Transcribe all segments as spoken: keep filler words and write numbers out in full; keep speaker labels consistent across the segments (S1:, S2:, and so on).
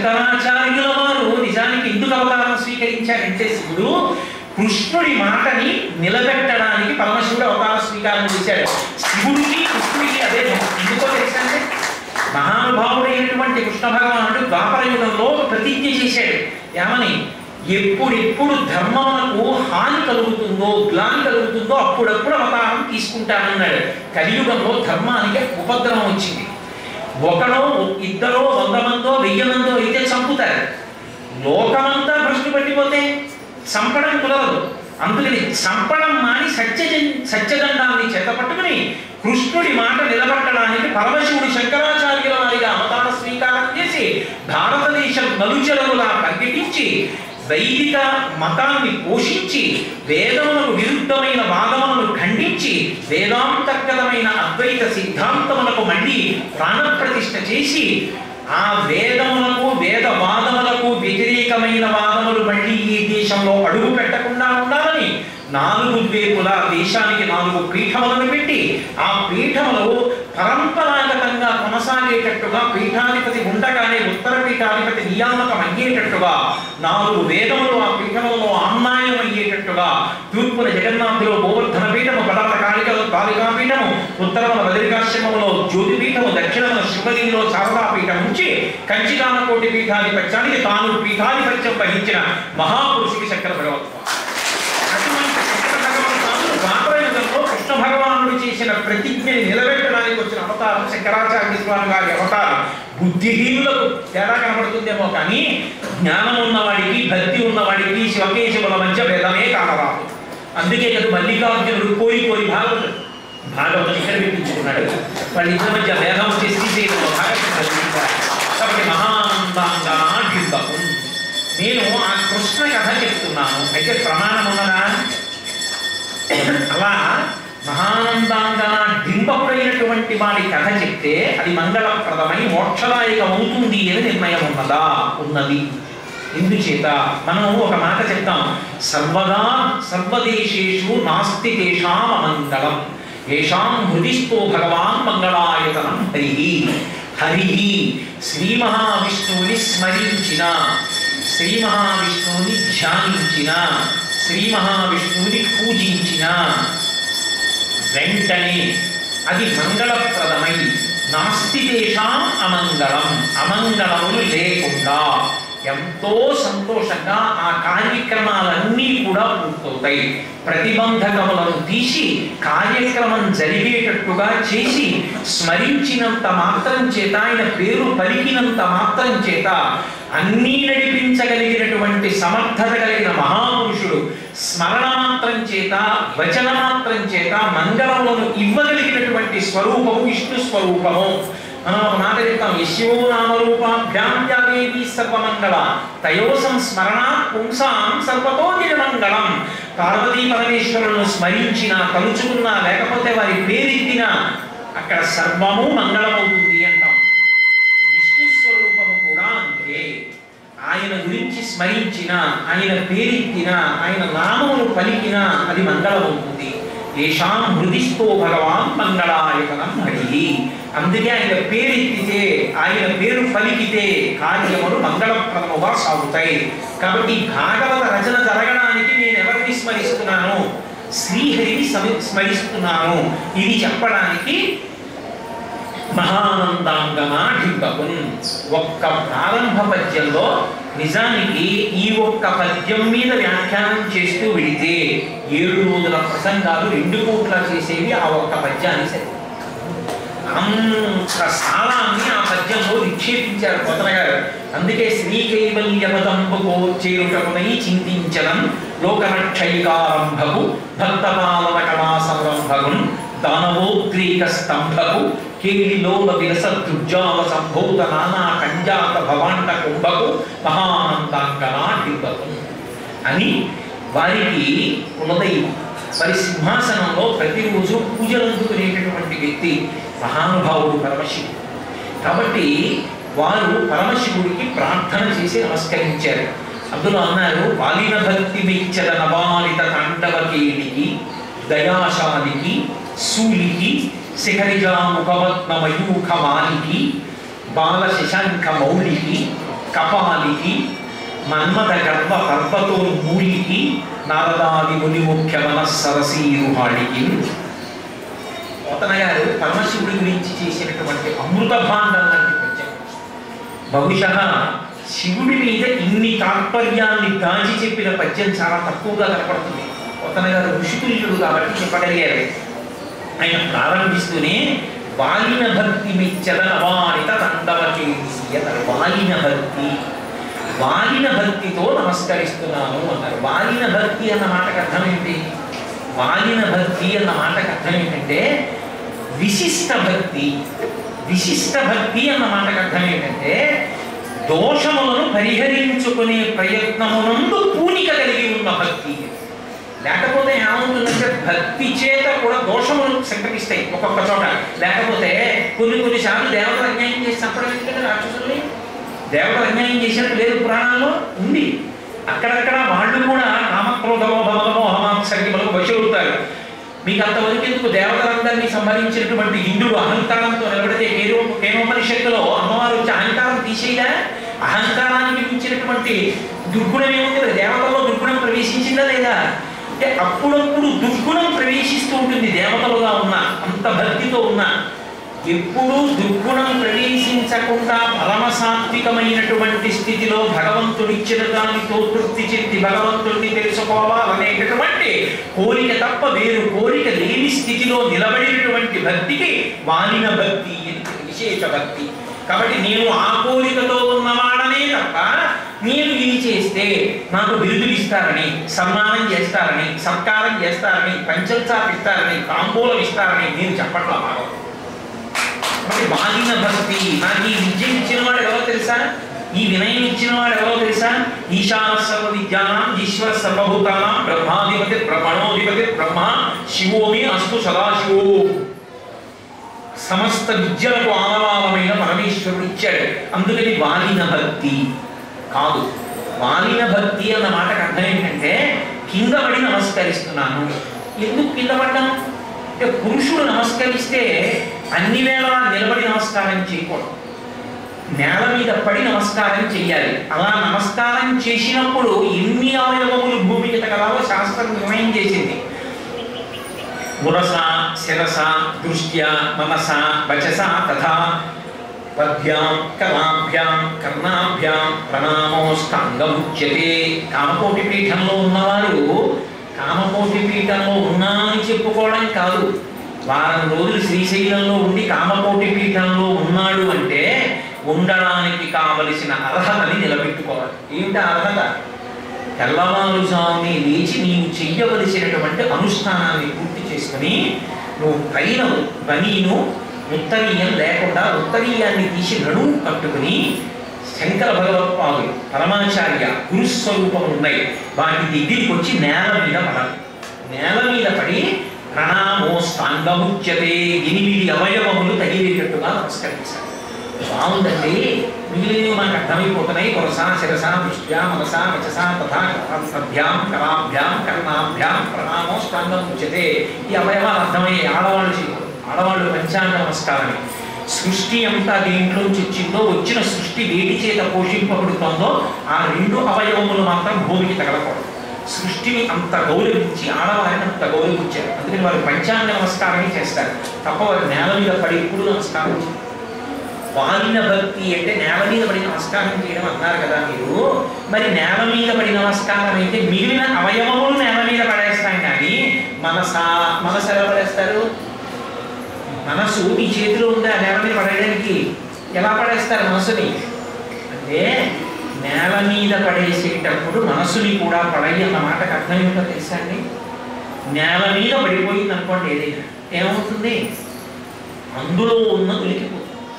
S1: శంకరాచార్యుల వారు నిజానికి ఎందుకు అవతారం స్వీకరించారంటే శివుడు కృష్ణుడి మాటని నిలబెట్టడానికి పరమశివుడు అవతార స్వీకారం చేశాడు. శివుడికి కృష్ణుడికి అదే ఎందుకో తెలుసంటే మహానుభావుడైనటువంటి కృష్ణ భగవానుడు ద్వాపర యుగంలో ప్రతిజ్ఞ చేశాడు. ఏమని? ఎప్పుడెప్పుడు ధర్మమునకు హాని కలుగుతుందో గ్లాని కలుగుతుందో అప్పుడప్పుడు అవతారం తీసుకుంటానన్నాడు. కలియుగంలో ధర్మానికి ఉపద్రవం వచ్చింది. ఒకడో ఇద్దరో వంద మందో వెయ్యి మందో అయితే చంపుతారు. లోకమంతా భ్రష్టు పట్టిపోతే చంపడం కుదరదు. అందుకని చంపడం మాని సత్య సత్యదండాన్ని చేతపట్టుకుని కృష్ణుడి మాట నిలబెట్టడానికి పరమశివుడు శంకరాచార్యుల వారిగా అవతార స్వీకారం చేసి భారతదేశం నలుచెరవులా ప్రకటించి వైదిక మతాన్ని పోషించి వేదములకు విరుద్ధమైన వాదములను ఖండించి వేదాంతర్గతమైన అద్వైత సిద్ధాంతములకు మళ్ళీ ప్రాణప్రతిష్ఠ చేసి ఆ వేదములకు వేదవాదములకు వ్యతిరేకమైన వాదములు మళ్ళీ ఈ దేశంలో అడుగు పెట్టకుండా ఉండాలని నాలుగు వేపుల దేశానికి నాలుగు పీఠములను పెట్టి ఆ పీఠములు పరంపరాగతంగా కొనసాగేటట్టుగా పీఠాధిపతి ఉండగానే ఉత్తర పీఠాధిపతి నియామకం అయ్యేటట్టుగా నాలుగు వేదములు ఆ పీఠములలో ఆమ్నాయం అయ్యేటట్టుగా తూర్పున జగన్నాథులో గోవర్ధన పీఠము, పడమర కాళికలో కాళికా పీఠము, ఉత్తరమున బదరికాశ్రమములో జ్యోతిపీఠము, దక్షిణమున శృంగగిరిలో శారదాపీఠం నుంచి కంచికామకోటి పీఠాధిపత్యానికి తాను పీఠాధిపత్యం వహించిన మహాపురుషుడి శంకర భగవత్పాదుడు. కృష్ణ భగవానుడు చేసిన ప్రతిజ్ఞని నిలబెట్టడానికి వచ్చిన అవతారం శంకరాచార్య స్వామి వారి అవతారం. బుద్ధిహీనులకు తేడా కనబడుతుందేమో కానీ జ్ఞానం ఉన్నవాడికి భక్తి ఉన్నవాడికి శివకేశవుల మధ్య భేదమే కానరాదు. అందుకే కదా మల్లికార్జునుడు కోరి కోరి భాగవత భాగవతం ఇక్కడ పెట్టించుకున్నాడు. వాళ్ళిద్దరి మధ్య భేదం వచ్చి శ్రీశైలంలో భాగవతం. కాబట్టి మహానందంగా ఢింబకు నేను ఆ కృష్ణ కథ చెప్తున్నాను. అయితే ప్రమాణం ఉన్నదా? అలా మహానందంగా డింబకుడైనటువంటి వాడి కథ చెప్తే అది మంగళప్రదమై మోక్షదాయకమవుతుంది అని నిర్ణయం ఉన్నదా? ఉన్నది. ఇందుచేత మనం ఒక మాట చెప్తాం, సర్వదా సర్వదేశేషు నాస్తి తేషాం అమంగళం ఏషాం హృదిస్థో భగవాన్ మంగళాయతనం హరి. హరి శ్రీ మహావిష్ణువుని స్మరించిన, శ్రీ మహావిష్ణువుని ధ్యానించిన, శ్రీ మహావిష్ణువుని పూజించిన వెంటనే అది మంగళప్రదమై నాస్తి తేషాం అమంగళం, అమంగళములు లేకుండా ఎంతో సంతోషంగా ఆ కార్యక్రమాలన్నీ కూడా పూర్తవుతాయి. ప్రతిబంధకములను తీసి కార్యక్రమం జరిగేటట్టుగా చేసి స్మరించినంత మాత్రం చేత, ఆయన పేరు పలికినంత మాత్రం చేత అన్నీ నడిపించగలిగినటువంటి సమర్థత కలిగిన మహాపురుషుడు స్మరణ మాత్రం చేత, వచన మాత్రం చేత మంగళములను ఇవ్వగలిగినటువంటి స్వరూపము విష్ణు స్వరూపము. మనం ఒక మాట చెప్తాం, యశో నామరూపాభ్యాం దేవి సర్వమంగళ తయో సంస్మరణ పుంసాం సర్వతో నిజమంగళం. పార్వతీ పరమేశ్వరులను స్మరించినా తలుచుకున్నా లేకపోతే వారి పేరెత్తినా అక్కడ సర్వము మంగళమవుతుంది అంటాం. విష్ణు స్వరూపము కూడా అంతే. ఆయన గురించి స్మరించిన, ఆయన పేరెత్తిన, ఆయన నామమును పలికిన అది మంగళమవుతుంది. ఏషాం హృదిస్థో భగవాన్ మంగళాయతనం హరి. అందుకే ఆయన పేరెత్తితే, ఆయన పేరు పలికితే కార్యములు మంగళప్రదముగా సాగుతాయి. కాబట్టి భాగవత రచన జరగడానికి నేను ఎవరిని స్మరిస్తున్నాను? శ్రీహరిని స్మరిస్తున్నాను. ఇది చెప్పడానికి మహానందాంగమా ఢింబకున్ ఒక్క ప్రారంభ పద్యంలో నిజానికి ఈ ఒక్క పద్యం మీద వ్యాఖ్యానం చేస్తూ వెళితే ఏడు రోజుల ప్రసంగాలు రెండు పూట్ల చేసేవి ఆ ఒక్క పద్యాన్ని సరి. అంత సారాన్ని ఆ పద్యంలో నిక్షేపించారు కొత్తన గారు. అందుకే శ్రీ కైవల్యపదంబుకో చేరుటకునై చింతించడం లోకరక్షైకారంభకు భక్తపాలన కళా సంరంభకున్ దానవోద్రేక స్తంభకు కేళిలోల విలస దుర్జాల సంభూత నానా కంజాత భవాండ కుంభకు మహానందాంగనా ఢింబకు అని వారికి కులదైవం. వారి సింహాసనంలో ప్రతిరోజు పూజలు అందుకునేటటువంటి వ్యక్తి మహానుభావుడు పరమశివుడు. కాబట్టి వారు పరమశివుడికి ప్రార్థన చేసి నమస్కరించారు. అందులో అన్నారు, వాలిన భక్తి మెచ్చద నవాలిత తాండవకేళికి దయాశాలికి శూలికి శిఖరిజా ముఖవత్న మయూఖమాలికి బాల శశాంక మౌళికి కపాలికి మన్మథ గర్భ పర్వతో మూలికి నారదాది ముని ముఖ్య మనస్సరసీరుహాళికి. పోతన గారు పరమశివుడి గురించి చేసినటువంటి అమృత భాండం లాంటి పద్యం. బహుశः శివుడి మీద ఇన్ని తాత్పర్యాన్ని దాచి చెప్పిన పద్యం చాలా తక్కువగా కనపడుతుంది. పోతన గారు ఋషితుల్యుడు కాబట్టి చెప్పగలిగారు. ఆయన ప్రారంభిస్తూనే వాలిన భక్తి మెచ్చద నవానిత తండవకి వాలిన భక్తి, వాలిన భక్తితో నమస్కరిస్తున్నాను అన్నారు. వాలిన భక్తి అన్న మాటకు అర్థం ఏంటి? వాలిన భక్తి అన్న మాటకు అర్థం ఏంటంటే విశిష్ట భక్తి. విశిష్ట భక్తి అన్న మాటకు అర్థం ఏంటంటే దోషములను పరిహరించుకునే ప్రయత్నమునందు పూనిక కలిగి ఉన్న భక్తి. లేకపోతే ఏమవుతుందంటే భక్తి చేత కూడా దోషములు సంకటిస్తాయి ఒక్కొక్క చోట. లేకపోతే కొన్ని కొన్నిసార్లు దేవతలు అన్యాయం చేసి చంపడం కదా రాక్షసుల్ని. దేవతలు అన్యాయం చేసినట్టు లేదు పురాణాల్లో ఉంది. అక్కడక్కడ వాళ్ళు కూడా కామక్రోధమో భమదమో హమాంసకి మనకు వశవుతారు. మీకు అంతవరకు ఎందుకు దేవతలందరినీ సంహరించినటువంటి ఇంద్రుడు అహంకారంతో నిలబడితే కేరో కేనోపనిషత్తులో అమ్మవారు వచ్చి అహంకారం తీసేయగా అహంకారానికి మించినటువంటి దుర్గుణం ఏముంది? దేవతల్లో దుర్గుణం ప్రవేశించిందా లేదా అంటే అప్పుడప్పుడు దుర్గుణం ప్రవేశిస్తూ ఉంటుంది దేవతలుగా ఉన్న అంత భక్తితో ఉన్న. ఎప్పుడూ దుర్గుణం ప్రవేశించకుండా పరమ సాత్వికమైనటువంటి స్థితిలో భగవంతుడిచ్చిన దానితో తృప్తి చెంది భగవంతుడిని తెలుసుకోవాలనేటటువంటి కోరిక తప్ప వేరు కోరిక లేని స్థితిలో నిలబడినటువంటి భక్తికి వాలిన భక్తి అని విశేష భక్తి. కాబట్టి నేను ఆ కోరికతో ఉన్నవాడనే తప్ప నేను ఇది చేస్తే నాకు బిరుదులు ఇస్తారని, సన్మానం చేస్తారని, సత్కారం చేస్తారని, పంచల్చాప్ ఇస్తారని, తాంబూలం ఇస్తారని నేను చెప్పట్లా. మాకు కాబట్టి వాలిన భక్తి. నాకు ఈ విద్య ఇచ్చిన వాడు ఎవరో తెలుసా? ఈ వినయం ఇచ్చిన వాడు ఎవరో తెలుసా? ఈశాన సర్వ విద్యానాం ఈశ్వర సర్వభూతానాం బ్రహ్మాధిపతి బ్రహ్మణోధిపతి బ్రహ్మ శివోమి అస్తు సదాశివో. సమస్త విద్యలకు ఆనవాలమైన పరమేశ్వరుడు ఇచ్చాడు. అందుకని వాలిన భక్తి కాదు. వాలిన భక్తి అన్న మాటకు అర్థం ఏంటంటే కింద పడి నమస్కరిస్తున్నాను. ఎందుకు కింద పడ్డాను అంటే పురుషుడు నమస్కరిస్తే అన్ని వేళ నిలబడి నమస్కారం చేయకూడదు, నేల మీద పడి నమస్కారం చెయ్యాలి. అలా నమస్కారం చేసినప్పుడు ఎన్ని అవయవములు భూమికి తగలాలో శాస్త్రం నిర్ణయం చేసింది. మురస శిరస దృష్ట్యా మనస వచస తథా పద్భ్యాం కలాభ్యాం కర్ణాభ్యాం ప్రణామోష్టాంగముచ్యతే. కామకోటి పీఠంలో ఉన్నవారు కామకోటి పీఠంలో ఉన్నామని చెప్పుకోవడం కాదు. వారం రోజులు శ్రీశైలంలో ఉండి కామకోటి పీఠంలో ఉన్నాడు అంటే ఉండడానికి కావలసిన అర్హతని నిలబెట్టుకోవాలి. ఏమిటి అర్హత? తెల్లవారుజామునే లేచి నీవు చెయ్యవలసినటువంటి అనుష్ఠానాన్ని పూర్తి చేసుకుని నువ్వు పైన బనీను ఉత్తరీయం లేకుండా ఉత్తరీయాన్ని తీసి నడుము కట్టుకుని శంకర భగవత్పాదులు పరమాచార్య గురుస్వరూపం ఉన్నాయి వాటి దగ్గరికి వచ్చి నేల మీద పడాలి. నేల మీద పడి ప్రణామోస్తాంగముచ్యతే ఎనిమిది అవయవములు తగిలేటట్టుగా నమస్కరించాలి. బాగుందండి. మిగిలినవి మనకు అర్థమైపోతున్నాయి. కొరస శిరస దృష్ట్యా మనస వచస తథా పద్భ్యాం కరాభ్యాం కర్ణాభ్యాం ప్రణామోస్తాంగముచ్యతే. ఈ అవయవాలు అర్థమయ్యే ఆడవాళ్ళు చేయకూడదు. ఆడవాళ్ళు పంచాంగ నమస్కారమే. సృష్టి అంతా దేంట్లోంచి వచ్చిందో వచ్చిన సృష్టి వేటి చేత పోషింపబడుతుందో ఆ రెండు అవయవములు మాత్రం భూమికి తగలకూడదు. సృష్టిని అంత గౌరవించి ఆడవారిని అంత గౌరవించారు. అందుకని వారు పంచాంగ నమస్కారమే చేస్తారు తప్ప వారు నేల మీద పడి ఎప్పుడు నమస్కారం చేస్తారు. వాలిన భక్తి అంటే నేల మీద పడి నమస్కారం చేయడం అన్నారు కదా మీరు. మరి నేల మీద పడి నమస్కారం అయితే మిగిలిన అవయవములు నేల మీద పడేస్తాం కానీ మనస మనసు ఎలా పడేస్తారు? మనసు మీ చేతిలో ఉందా నేల మీద పడేయడానికి? ఎలా పడేస్తారు మనసుని అంటే నేల మీద పడేసేటప్పుడు మనసుని కూడా పడయి అన్న మాటకు అర్థం ఏమిటో తెలుసా అండి? నేల మీద పడిపోయింది అనుకోండి ఏదైనా ఏమవుతుంది? అందులో ఉన్న తొలికిపోతుంది.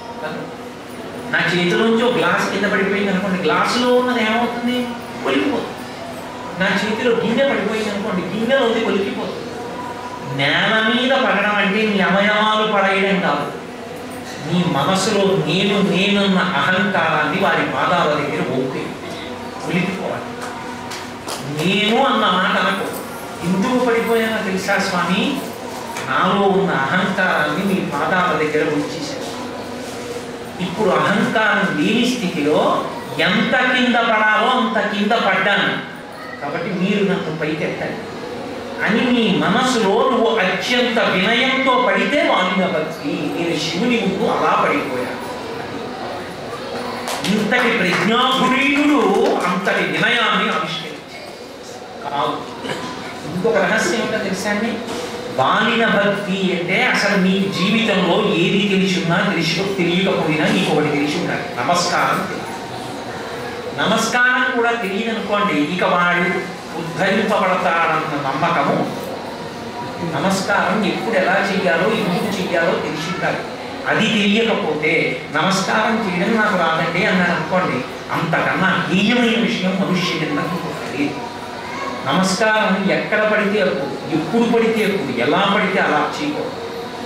S1: నా చేతిలోంచి ఒక గ్లాస్ కింద పడిపోయింది అనుకోండి, గ్లాసులో ఉన్నది ఏమవుతుంది? కొలికిపోతుంది. నా చేతిలో గిన్నె పడిపోయింది అనుకోండి, గిన్నెలో ఉంది కొలికిపోతుంది. నేల మీద పడడం అంటే నీ అవయవాలు పడేయడం కాదు. నీ మనసులో నేను నేనున్న అహంకారాన్ని వారి పాదాల దగ్గర ఓకే కొలికిపోవాలి. నేను అన్న మాట అనకు. ఎందుకు పడిపోయానో తెలుసా స్వామి? నాలో ఉన్న అహంకారాన్ని మీ పాదాల దగ్గర ఉంచేశాను. ఇప్పుడు అహంకారం లేని స్థితిలో ఎంత కింద పడాలో అంత కింద పడ్డాను, కాబట్టి మీరు నన్ను పైకెత్తాలి అని నీ మనసులో నువ్వు అత్యంత వినయంతో పడితే వాలిన భక్తి. నేను శివుని ముందు అలా పడిపోయాను. ఇంతటి ప్రజ్ఞాధురీయుడు అంతటి వినయాన్ని ఆవిష్కరించాడు కాదు. ఇంకొక రహస్యం ఏంటో తెలుసాన్ని, వాలిన భక్తి అంటే అసలు నీ జీవితంలో ఏది తెలిసి ఉన్నా తెలిసి తెలియకపోయినా నీకు ఒకటి తెలిసి ఉండాలి, నమస్కారం తెలియదు. నమస్కారం కూడా తెలియదనుకోండి, ఇక వాడు ఉద్ధరింపబడతాడన్న నమ్మకము. నమస్కారం ఎప్పుడు ఎలా చెయ్యాలో ఎందుకు చెయ్యాలో తెలిసి ఉండాలి. అది తెలియకపోతే నమస్కారం చేయడం నాకు రాదండి అన్నాడు అనుకోండి, అంతకన్నా హీనమైన విషయం మనుష్య జన్మకి లేదు. నమస్కారం ఎక్కడ పడితే అప్పుడు, ఎప్పుడు పడితే అప్పుడు, ఎలా పడితే అలా చేయకూడదు.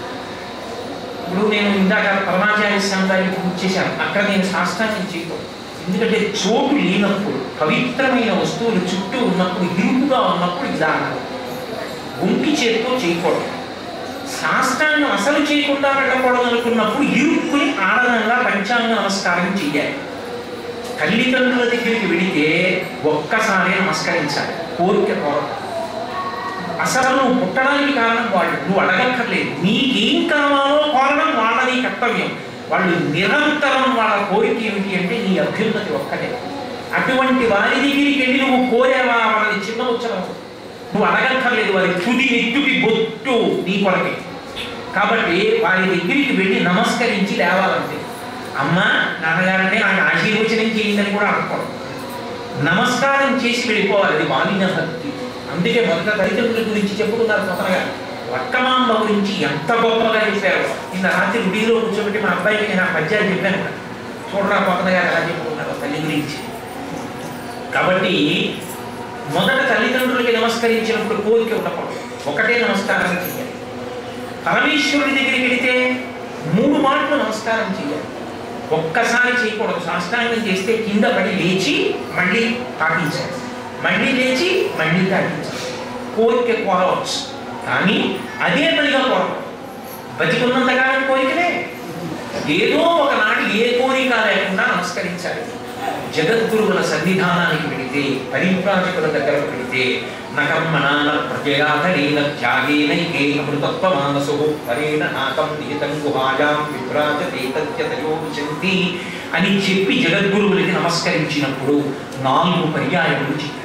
S1: ఇప్పుడు నేను ఇందాక పరమాచార్య స్వామి పూజ చేశాను, అక్కడ నేను శాస్త్రాన్ని చేయకూడదు. ఎందుకంటే చోటు లేనప్పుడు, పవిత్రమైన వస్తువులు చుట్టూ ఉన్నప్పుడు, ఇరుకుగా ఉన్నప్పుడు విధానం గుంకి చేతితో చేయకూడదు. శాస్త్రాన్ని అసలు చేయకుండా వెళ్ళకూడదు అనుకున్నప్పుడు ఇరుక్కుని ఆడదంగా పంచాంగ నమస్కారం చెయ్యాలి. తల్లిదండ్రుల దగ్గరికి వెళితే ఒక్కసారి నమస్కరించాలి, కోరిక కోరదు. అసలు నువ్వు పుట్టడానికి కారణం వాళ్ళు, నువ్వు అడగక్కర్లేదు. నీకేం కావాలో కోరడం వాళ్ళని కర్తవ్యం. వాళ్ళు నిరంతరం వాళ్ళ కోరిక ఏమిటి అంటే నీ అభ్యున్నతి ఒక్కటే. అటువంటి వారి దగ్గరికి వెళ్ళి నువ్వు కోరేవా వాళ్ళని చిన్న ఉచ్చరం, నువ్వు అడగక్కర్లేదు. వారి తుది నెత్తుకి బొట్టు నీ కొరకే. కాబట్టి వారి దగ్గరికి వెళ్ళి నమస్కరించి లేవాలంటే, అమ్మ నాన్నగారంటే నాకు ఆశీర్వచనం చేయిందని కూడా అనుకోవడం, నమస్కారం చేసి వెళ్ళిపోవాలి. అది వాలిన భక్తి. అందుకే మొదట తల్లిదండ్రుల గురించి చెప్పుకున్నారు కొత్తగా. రక్కమాంబ గురించి ఎంత గొప్పగా చెప్పారు. నిన్న రాత్రి గుడిలో కూర్చోబెట్టి మా అబ్బాయికి నేను ఆ పద్యాలు చెప్పాను, చూడరా కొత్తగా ఎలా చెప్పుకున్నారు తల్లి గురించి. కాబట్టి మొదట తల్లిదండ్రులకి నమస్కరించినప్పుడు కోరిక ఉండకూడదు, ఒకటే నమస్కారం చేయాలి. పరమేశ్వరుడి దగ్గరికి వెళితే మూడు మాటలు నమస్కారం చేయాలి, ఒక్కసారి చేయకూడదు. సాష్టాంగం చేస్తే కింద పడి లేచి మళ్ళీ తాకించాలి, మళ్ళీ లేచి మళ్ళీ తాకించాలి. కోరిక కోరవచ్చు, కానీ అదే పనిగా కోరవచ్చు. బతికున్నంతకాలం కోరికనే, ఏదో ఒకనాడు ఏ కోరిక లేకుండా నమస్కరించాలి. జగద్గురువుల సన్నిధానానికి వెళితే, పరిప్రాజకుల దగ్గరకు వెళితే, నకర్మణాన ప్రజయాధరేన త్యాగేనైకే అమృతత్వ మానసు పరేణ నాకం నిహితం గుహాయాం విభ్రాజతే తత్యతయో విశంతి అని చెప్పి జగద్గురువులకి నమస్కరించినప్పుడు నాలుగు పర్యాయములు చేయాలి.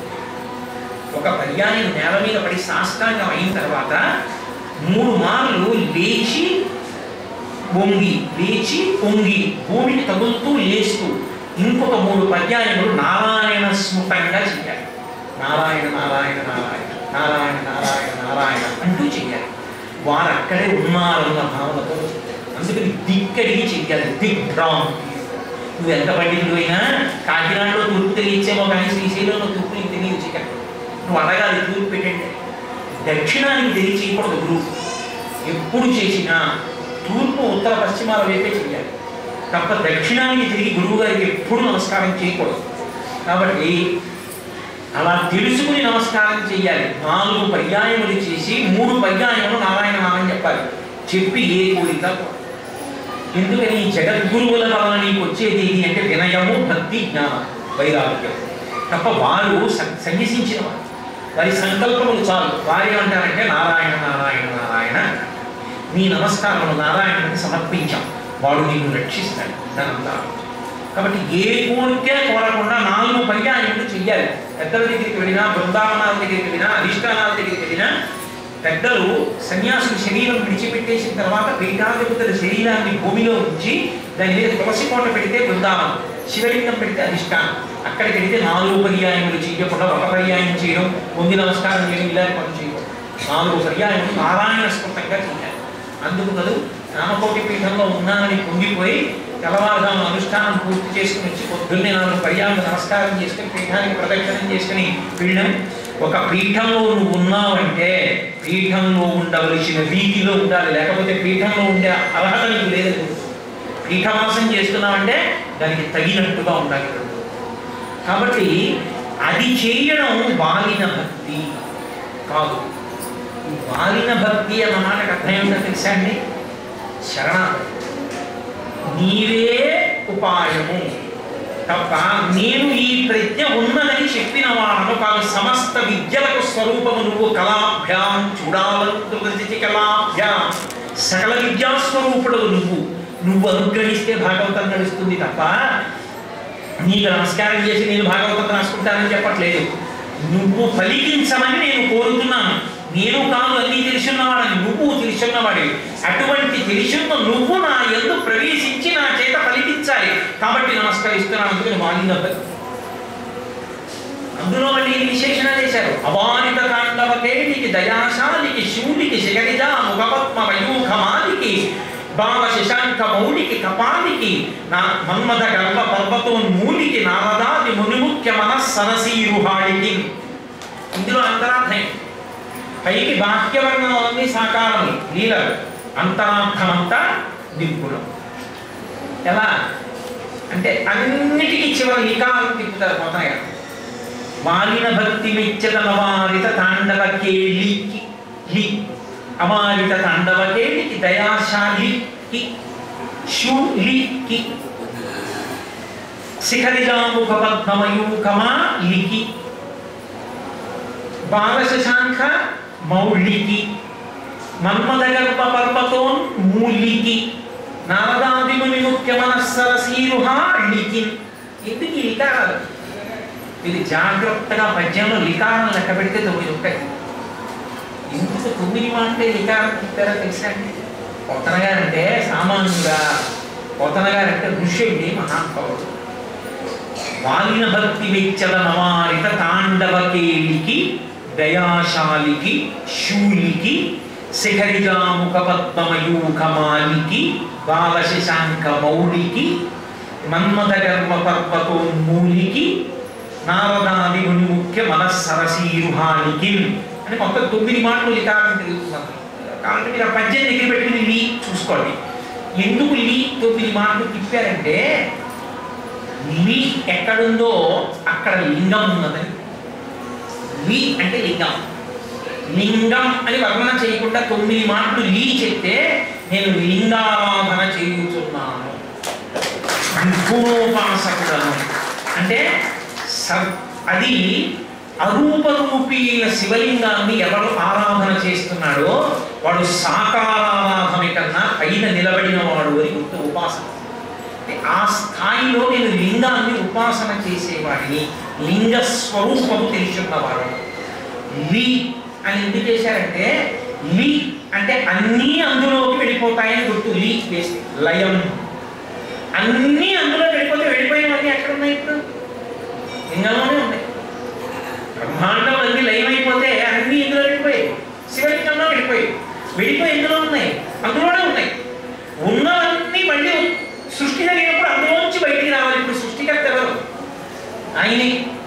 S1: ఒక పర్యాయం నేల మీద పడి సాష్టాంగం అయిన తర్వాత మూడు మార్లు లేచి వంగి, లేచి పొంగి, భూమిని తగులుతూ లేస్తూ ఇంకొక మూడు పర్యాయములు నారాయణ స్మృతంగా చేయాలి. నారాయణ నారాయణ నారాయణ నారాయణ నారాయణ నారాయణ అంటూ చెయ్యాలి. వారు అక్కడే ఉన్నారన్న భావనతో చెయ్యాలి. అందుకని దిక్కడికి చెయ్యాలి. దిగ్భ్రాంతి. నువ్వు ఎంత పండితుడు అయినా కాకినాడలో తూర్పు తెలియచ్చేమో కానీ శ్రీశైలంలో తూర్పు నీకు తెలియదు. చెయ్యాలి. నువ్వు అడగాలి, తూర్పు పెట్టండి. దక్షిణానికి తెలియచేయకూడదు గురువు. ఎప్పుడు చేసినా తూర్పు ఉత్తర పశ్చిమాల వైపే చెయ్యాలి తప్ప దక్షిణానికి తిరిగి గురువు గారికి ఎప్పుడు నమస్కారం చేయకూడదు. కాబట్టి అలా తెలుసుకుని నమస్కారం చెయ్యాలి. నాలుగు పర్యాయములు చేసి మూడు పర్యాయములు నారాయణ నామని చెప్పాలి. చెప్పి ఏ కోరిక, ఎందుకని జగద్గురువుల వలన నీకు వచ్చేది అంటే వినయము, భక్తి, జ్ఞానం, వైరాగ్యం తప్ప వారు సన్యసించిన వారు, వారి సంకల్పములు చాలు. వారు ఏమంటారంటే నారాయణ నారాయణ నారాయణ, నీ నమస్కారములు నారాయణుడికి సమర్పించాం, వాడు నీకు రక్షిస్తాడు దానంతా. కాబట్టి ఏ కోరిక కోరకుండా నాలుగు పర్యాయములు చెయ్యాలి. పెద్దల దగ్గరికి వెళ్ళినా, బృందావనాల దగ్గరికి వెళ్ళినా, అధిష్టానాల దగ్గరికి వెళ్ళినా పెద్దలు సన్యాసులు శరీరం విడిచిపెట్టేసిన తర్వాత పీఠాధిపతుల శరీరాన్ని భూమిలో ఉంచి దాని మీద తులసి కోట పెడితే బృందావనం, శివలింగం పెడితే అధిష్టానం. అక్కడికి వెళితే నాలుగు పర్యాయములు చేయకుండా ఒక పర్యాయం చేయడం, ముందు నమస్కారం చేయడం, ఇలాంటి పనులు చేయకూడదు. నాలుగు పర్యాయములు నారాయణ స్మృతంగా చేయాలి. అందుకు కదూ రామకోటి పీఠంలో ఉన్నానని పొంగిపోయి తెల్లవారుజాము అనుష్ఠానం పూర్తి చేసుకుని వచ్చి పొద్దున్నే నాలుగు పర్యాలు నమస్కారం చేసుకుని పీఠానికి ప్రదక్షిణం చేసుకుని వెళ్ళడం. ఒక పీఠంలో నువ్వు ఉన్నావంటే పీఠంలో ఉండవలసిన రీతిలో ఉండాలి, లేకపోతే పీఠంలో ఉండే అర్హత నీకు లేదని. పీఠవాసం చేస్తున్నావంటే దానికి తగినట్టుగా ఉండాలి. కాబట్టి అది చేయడం వాలిన భక్తి కాదు. వాలిన భక్తి అన్న మాటకు అర్థం ఏమిటో తెలుసా అండి? శరణాగతి. నీవే ఉపాయము. తప్ప నేను ఈ ప్రజ్ఞ ఉన్నదని చెప్పిన వాడను కాదు. సమస్త విద్యలకు స్వరూపము నువ్వు. కళాభ్యాం చూడాలంటే కళాభ్యాం సకల విద్యాస్వరూపుడు నువ్వు. నువ్వు అనుగ్రహిస్తే భాగవతం నడుస్తుంది తప్ప నీకు నమస్కారం చేసి నేను భాగవతం రాసుకుంటానని చెప్పట్లేదు. నువ్వు పలికించమని నేను కోరుతున్నాను. నేను కాదు అన్నీ తెలుసున్నవాడని, నువ్వు తెలుసున్నవాడి. అటువంటి తెలుసున్న నువ్వు నా యందు ప్రవేశించి నా చేత పలికించాలి. కాబట్టి నమస్కరిస్తున్నాను. అందుకని వాలిన అందులో మళ్ళీ విశేషణ చేశారు. అవానిత తాండవకేడికి దయాశాలికి శూలికి శిఖరిజా ముఖపద్మ వయూఖమాలికి బాల శశాంక మౌలికి కపాలికి నా మన్మథ గర్భ పర్వతోన్మూలికి నారదాది మునిముఖ్య మనస్సరసీరుహాడికి. ఇందులో అంతరార్థం. పైకి బాహ్యవర్ణాలన్నీ సాకారములు లీలలు, అంతరార్థమంతా దిక్కులం. ఎలా అంటే అన్నిటికీ చివరి లికారం తిప్పుతారు కొత్తగా. వాలిన భక్తి మెచ్చద నవారిత తాండవకేళికి లి అవారిత తాండవకేళికి దయాశాలికి శూలికి శిఖరిజాముఖ పద్మమయూఖమాలికి బాలశశాంఖ మౌళికి మన్మథ గర్భ పర్వతోన్మూలికి నారదాదిముని ముఖ్య మనస్సరసీరుహాళికి. ఎందుకు ఈ లికారాలు? ఇది జాగ్రత్తగా పద్యంలో లికారం లెక్క పెడితే తొమ్మిది ఉంటాయి. ఎందుకు తొమ్మిది మాటే లికారం చెప్పారో తెలుసా అండి? పొతన గారంటే సామాన్యుగా, పొతన గారంటే ఋషుడి మహానుభావుడు. వాలిన భక్తి వెచ్చల నవారిత తాండవకేళికి దయాశాలికి శూలికి శిఖరిజాముఖ పద్మమయూఖమాలికి బాలశశాంక మౌళికి మన్మథ గర్భ పర్వతోన్మూలికి నారదాది ముని ముఖ్య మనస్సరసీరుహానికి అని మొత్తం తొమ్మిది మాటలు లికారం తిరుగుతున్నారు. కాబట్టి మీరు ఆ పద్యం దగ్గర పెట్టుకుని లీ చూసుకోండి. ఎందుకు లీ తొమ్మిది మాటలు తిప్పారంటే లీ ఎక్కడుందో అక్కడ లింగం ఉన్నదని. లీ అంటే లింగం. లింగం అని వర్ణన చేయకుండా తొమ్మిది మాటలు లీ చెప్తే నేను లింగారాధన చేయుచున్నాను, నిర్గుణోపాసకుడను అంటే అది అరూపరూపీల శివలింగాన్ని ఎవరు ఆరాధన చేస్తున్నాడో వాడు సాకారారాధన కన్నా పైన నిలబడిన వాడు అని గుర్తు. ఉపాసన ఆ స్థాయిలో నేను లింగాన్ని ఉపాసన చేసేవాడిని, లింగ స్వరూపము తెలుసున్నవాడు. లీ అని ఎందుకు చేశారంటే లీ అంటే అన్నీ అందులోకి వెళ్ళిపోతాయని గుర్తు. లీ వేస్తే లయం, అన్నీ అందులో వెళ్ళిపోతే వెళ్ళిపోయేవన్నీ ఎక్కడున్నాయి? ఇప్పుడు లింగంలోనే ఉన్నాయి. బ్రహ్మాండం అన్ని లయమైపోతే అన్నీ ఇందులో వెళ్ళిపోయాయి, శివలింగంలో వెళ్ళిపోయాయి. వెళ్ళిపోయి ఎందులో ఉన్నాయి? అందులోనే ఉన్నాయి. ఉన్నవన్నీ మళ్ళీ సృష్టి జరిగినప్పుడు అందులోంచి బయటికి రావాలి. ఇప్పుడు సృష్టికర్త ఎవరు? ఆయనే.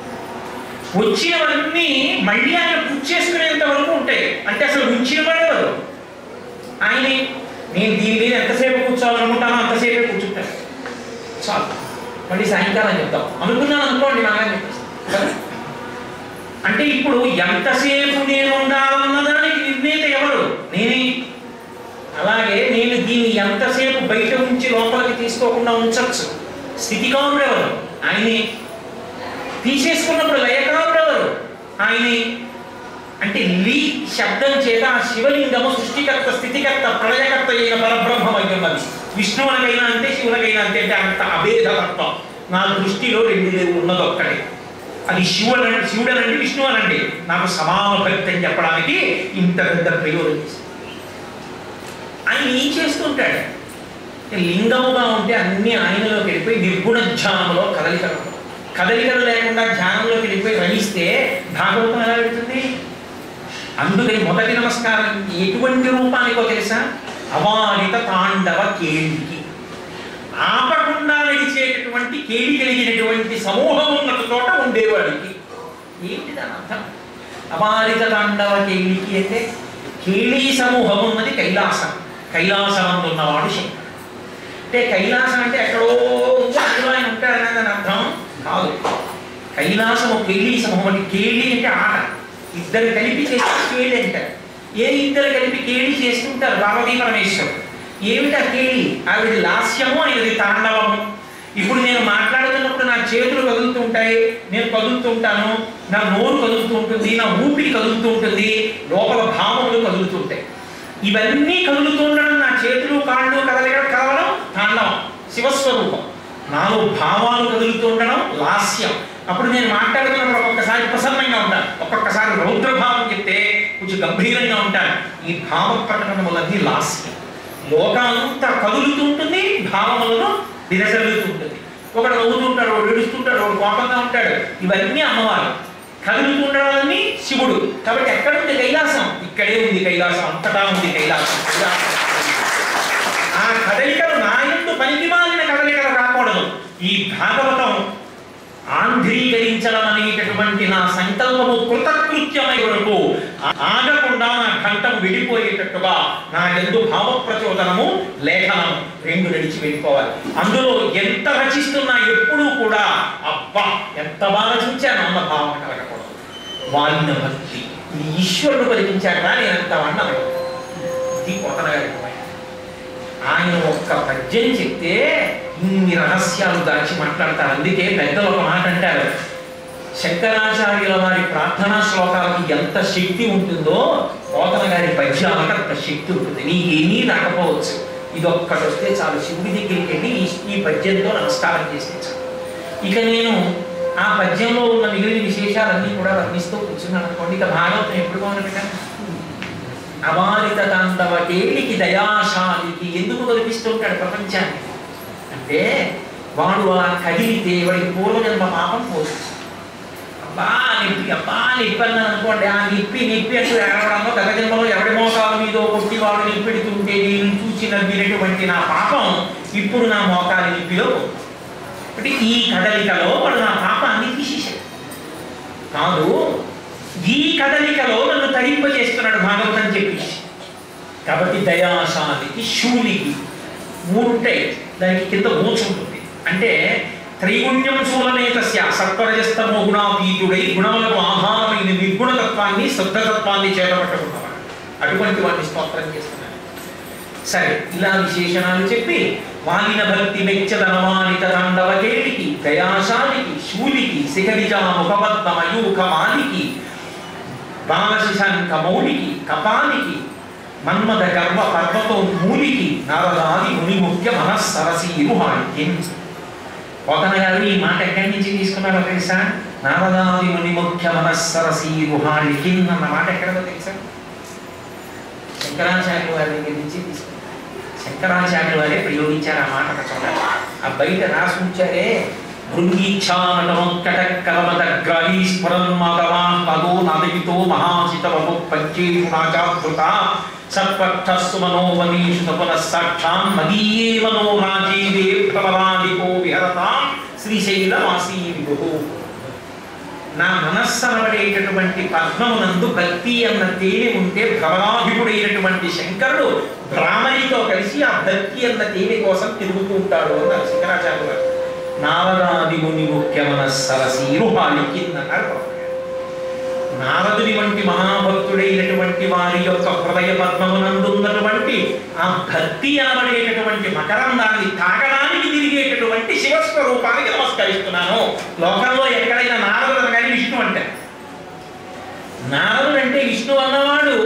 S1: వచ్చినవన్నీ మళ్ళీ ఆయన పూర్తి చేసుకునేంత వరకు ఉంటాయి. అంటే అసలు ఉంచిన వాడేవారు ఆయనే. నేను దీని మీద ఎంతసేపు కూర్చోవాలనుకుంటానో అంతసేపే కూర్చుంటాను, చాలు. మళ్ళీ సాయంకాలం చెప్తాం అనుకున్నాను అనుకోండి, నాన్న చెప్పేస్తాను. అంటే ఇప్పుడు ఎంతసేపు నేను ఉండాలన్నదానికి నిర్ణేత ఎవరు? నేనే. అలాగే నేను దీన్ని ఎంతసేపు బయట ఉంచి లోపలికి తీసుకోకుండా ఉంచవచ్చు. స్థితికారుడు ఎవరు? ఆయనే. తీసేసుకున్నప్పుడు లయకారుడు ఎవరు? ఆయనే. అంటే లీ శబ్దం చేత ఆ శివలింగము సృష్టికర్త, స్థితికర్త, ప్రళయకర్త అయిన పరబ్రహ్మం అయి ఉన్నది. విష్ణువునకైనా అంతే, శివునకైనా అంతే. అంటే అంత అభేదతత్వం నా దృష్టిలో రెండు లేవు, ఉన్నది ఒక్కడే. అది శివుడు శివుడనండి, విష్ణువు అనండి, నాకు సమాన భక్తి అని చెప్పడానికి ఇంత పెద్ద ప్రయోగం చేశారు. ఆయన ఏం చేస్తుంటాడు? లింగముగా ఉంటే అన్ని ఆయనలోకి వెళ్ళిపోయి నిర్గుణ ధ్యానంలో కదలికలు, కదలికలు లేకుండా ధ్యానంలోకి వెళ్ళిపోయి రమిస్తే భాగవతం ఎలా పెడుతుంది? అందుకని మొదటి నమస్కారం ఎటువంటి రూపానికో తెలుసా? అవారిత తాండవ కేళికి, ఆపకుండా నడిచేటటువంటి కేళి కలిగినటువంటి సమూహం ఉన్న చోట ఉండేవాడికి. ఏంటి దాని అర్థం? అవారిత తాండవ కేళికి అంటే కేళీ సమూహం ఉన్నది కైలాసం. కైలాసం ఉన్నవాడు శంకరుడు. అంటే కైలాసం అంటే ఎక్కడో అందులో ఆయన ఉంటాడనే దాని అర్థం కాదు. కైలాసము కేళీ సమూహం అంటే కేళి అంటే ఆట, ఇద్దరు కలిపి చేస్తే కేళి అంటారు. ఏ ఇద్దరు కలిపి కేళి చేస్తుంటారు? పార్వతీ పరమేశ్వరుడు. ఏమిటా కేళి? ఆవిడ లాస్యము, ఆయనది తాండవము. ఇప్పుడు నేను మాట్లాడుతున్నప్పుడు మాట్లాడుతున్నప్పుడు నా చేతులు కదులుతూ ఉంటాయి, నేను కదులుతూ ఉంటాను, నా నోరు కదులుతూ ఉంటుంది, నా ఊపిరి కదులుతూ ఉంటుంది, లోపల భావములు కదులుతూ ఉంటాయి. ఇవన్నీ కదులుతూ ఉండడం, నా చేతులు కాళ్ళు కదలడం కదలడం తాండవం శివస్వరూపం. నాలో భావాలు కదులుతూ ఉండడం లాస్యం. అప్పుడు నేను మాట్లాడుతున్నప్పుడు ఒక్కొక్కసారి ప్రసన్నంగా ఉంటాను, ఒక్కొక్కసారి రౌద్రభావం చెప్తే కొంచెం గంభీరంగా ఉంటాను. ఈ భావ ప్రకటనములన్నీ లాస్యం. లోకాలంతా కదులుతూ ఉంటుంది, భావములను విరజల్లుతూ ఉంటుంది. ఒకడు నవ్వుతుంటాడు, ఒకడు ఏడుస్తుంటాడు, ఒకడు కోపంగా ఉంటాడు. ఇవన్నీ అమ్మవారు. కదులుతూ ఉండడాన్ని శివుడు. కాబట్టి ఎక్కడుంది కైలాసం? ఇక్కడే ఉంది కైలాసం, అంతటా ఉంది కైలాసం. ఆ కదలికలు నా యందు పనికి మాలిన కదలికలు రాకూడదు. ఈ భాగవతం ఆంధ్రీకరించడం అనేటటువంటి నా సంకల్పము కృతకృత్యమై వరకు ఆగకుండా నా కంఠం విడిపోయేటట్టుగా నా యందు భావ ప్రచోదనము లేఖనము రెండు నడిచి వెళ్ళిపోవాలి. అందులో ఎంత రచిస్తున్నా ఎప్పుడూ కూడా అబ్బా ఎంత బాగా రచించాను అన్న భావన కలగకూడదు. వాలిన భక్తి ఈశ్వరుడు పలికించాడా నేనంత అన్నది. ఇది కొత్తనగారి ఆయన ఒక్క పద్యం చెప్తే ఇన్ని రహస్యాలు దాచి మాట్లాడతారు. అందుకే పెద్దలు ఒక మాట అంటారు, శంకరాచార్యుల వారి ప్రార్థనా శ్లోకాలకి ఎంత శక్తి ఉంటుందో పోతన గారి పద్యాలకు అంత శక్తి ఉంటుంది. నీకేమీ రాకపోవచ్చు, ఇది ఒక్కటి వస్తే చాలు, శివుడి దగ్గరికి వెళ్ళి ఈ పద్యంతో నమస్కారం చేస్తే చాలు. ఇక నేను ఆ పద్యంలో ఉన్న మిగిలిన విశేషాలన్నీ కూడా వర్ణిస్తూ కూర్చున్నాను అనుకోండి. ఇక భాగవతం ఎప్పుడు బాగుంటుంది? అవారిత తాండవ కేళికి దయాశాలికి ఎందుకు కల్పిస్తుంటాడు ప్రపంచాన్ని అంటే, వాడు అలా కదిలితే వాడికి పూర్వజన్మ పాపం పోతుంది. అబ్బా నిప్పి అబ్బా నిప్పి అన్నాను అనుకోండి, ఆ నిప్పి నిప్పి అంటూ ఏడవడంలో గత జన్మలో ఎవడి మోకాలు మీదో కొట్టి వాడు నిప్పెడుతుంటే నేను చూసి నవ్వినటువంటి నా పాపం ఇప్పుడు నా మోకాలి నిప్పిలో అంటే ఈ కదలికలో వాడు నా పాపాన్ని తీసేశాడు. కాదు, ఈ కదలికలో నన్ను తరింపజేస్తున్నాడు భాగవతం చెప్పి. కాబట్టి దయాశాలికి శూలికి మూడు ఉంటాయి, దానికి కింద మూచ ఉంటుంది. అంటే త్రైగుణ్యం శూలనేతస్య సత్వరజస్తమో గుణాతీతుడై గుణములకు ఆహారమైన నిర్గుణతత్వాన్ని శుద్ధతత్వాన్ని చేతపట్టుకున్నవాడు. అటువంటి వాడిని స్తోత్రం చేస్తున్నాడు. సరే, ఇలా విశేషణాలు చెప్పి వాలిన భక్తి మెచ్చదనవానిత తాండవ కేళికి దయాశాలికి శూలికి శిఖరిజా ముఖబద్ధ మయూఖమాలికి బాలశిశాంక మౌలికి కపాలికి మన్మథ గర్వ పర్వతో మూలికి నారదాది ముని ముఖ్య మనస్సరసీరుహాళికి. పోతన గారు ఈ మాట ఎక్కడి నుంచి తీసుకున్నారో తెలుసా? నారదాది ముని ముఖ్య మనస్సరసీరుహాళికి అన్న మాట ఎక్కడో తెలుసా? శంకరాచార్య వారి దగ్గర నుంచి తీసుకున్నారు. శంకరాచార్య వారే ప్రయోగించారు ఆ మాట. చోట ఆ బయట రాసి ఉంచారే, భృంగీచ్ఛానటమొక్కట కలమదగ్రాహీ స్ఫురన్మాధవా పదో నాదగితో మహాసిత వపు పంచేషు నాచాధృత సత్పక్షస్సు మనోవనీషు తపనః సాక్షాం మదీయే మనో రాజీవే ప్రబలాదికో విహరతాం శ్రీశైలవాసీ విభుః. నా మనస్సనబడేటటువంటి పద్మమునందు భక్తి అన్న తేనె ఉంటే ప్రబలాభిపుడైనటువంటి శంకరుడు భ్రామరితో కలిసి ఆ భక్తి అన్న తేనె కోసం తిరుగుతూ ఉంటాడు అన్నారు శంకరాచార్య గారు. నారదాది ముని ముఖ్య మనస్సరసీరుహాళికి అన్నారు. నారదుని వంటి మహాభక్తుడైనటువంటి వారి యొక్క హృదయ పద్మమునందున్నటువంటి ఆ భక్తి అనబడేటటువంటి మకరందాన్ని తాగడానికి తిరిగేటటువంటి శివస్వరూపానికి నమస్కరిస్తున్నాను. లోకంలో ఎక్కడైనా నారదుడు అనగానే విష్ణు అంటే, నారదుడు అంటే విష్ణు అన్నవాడు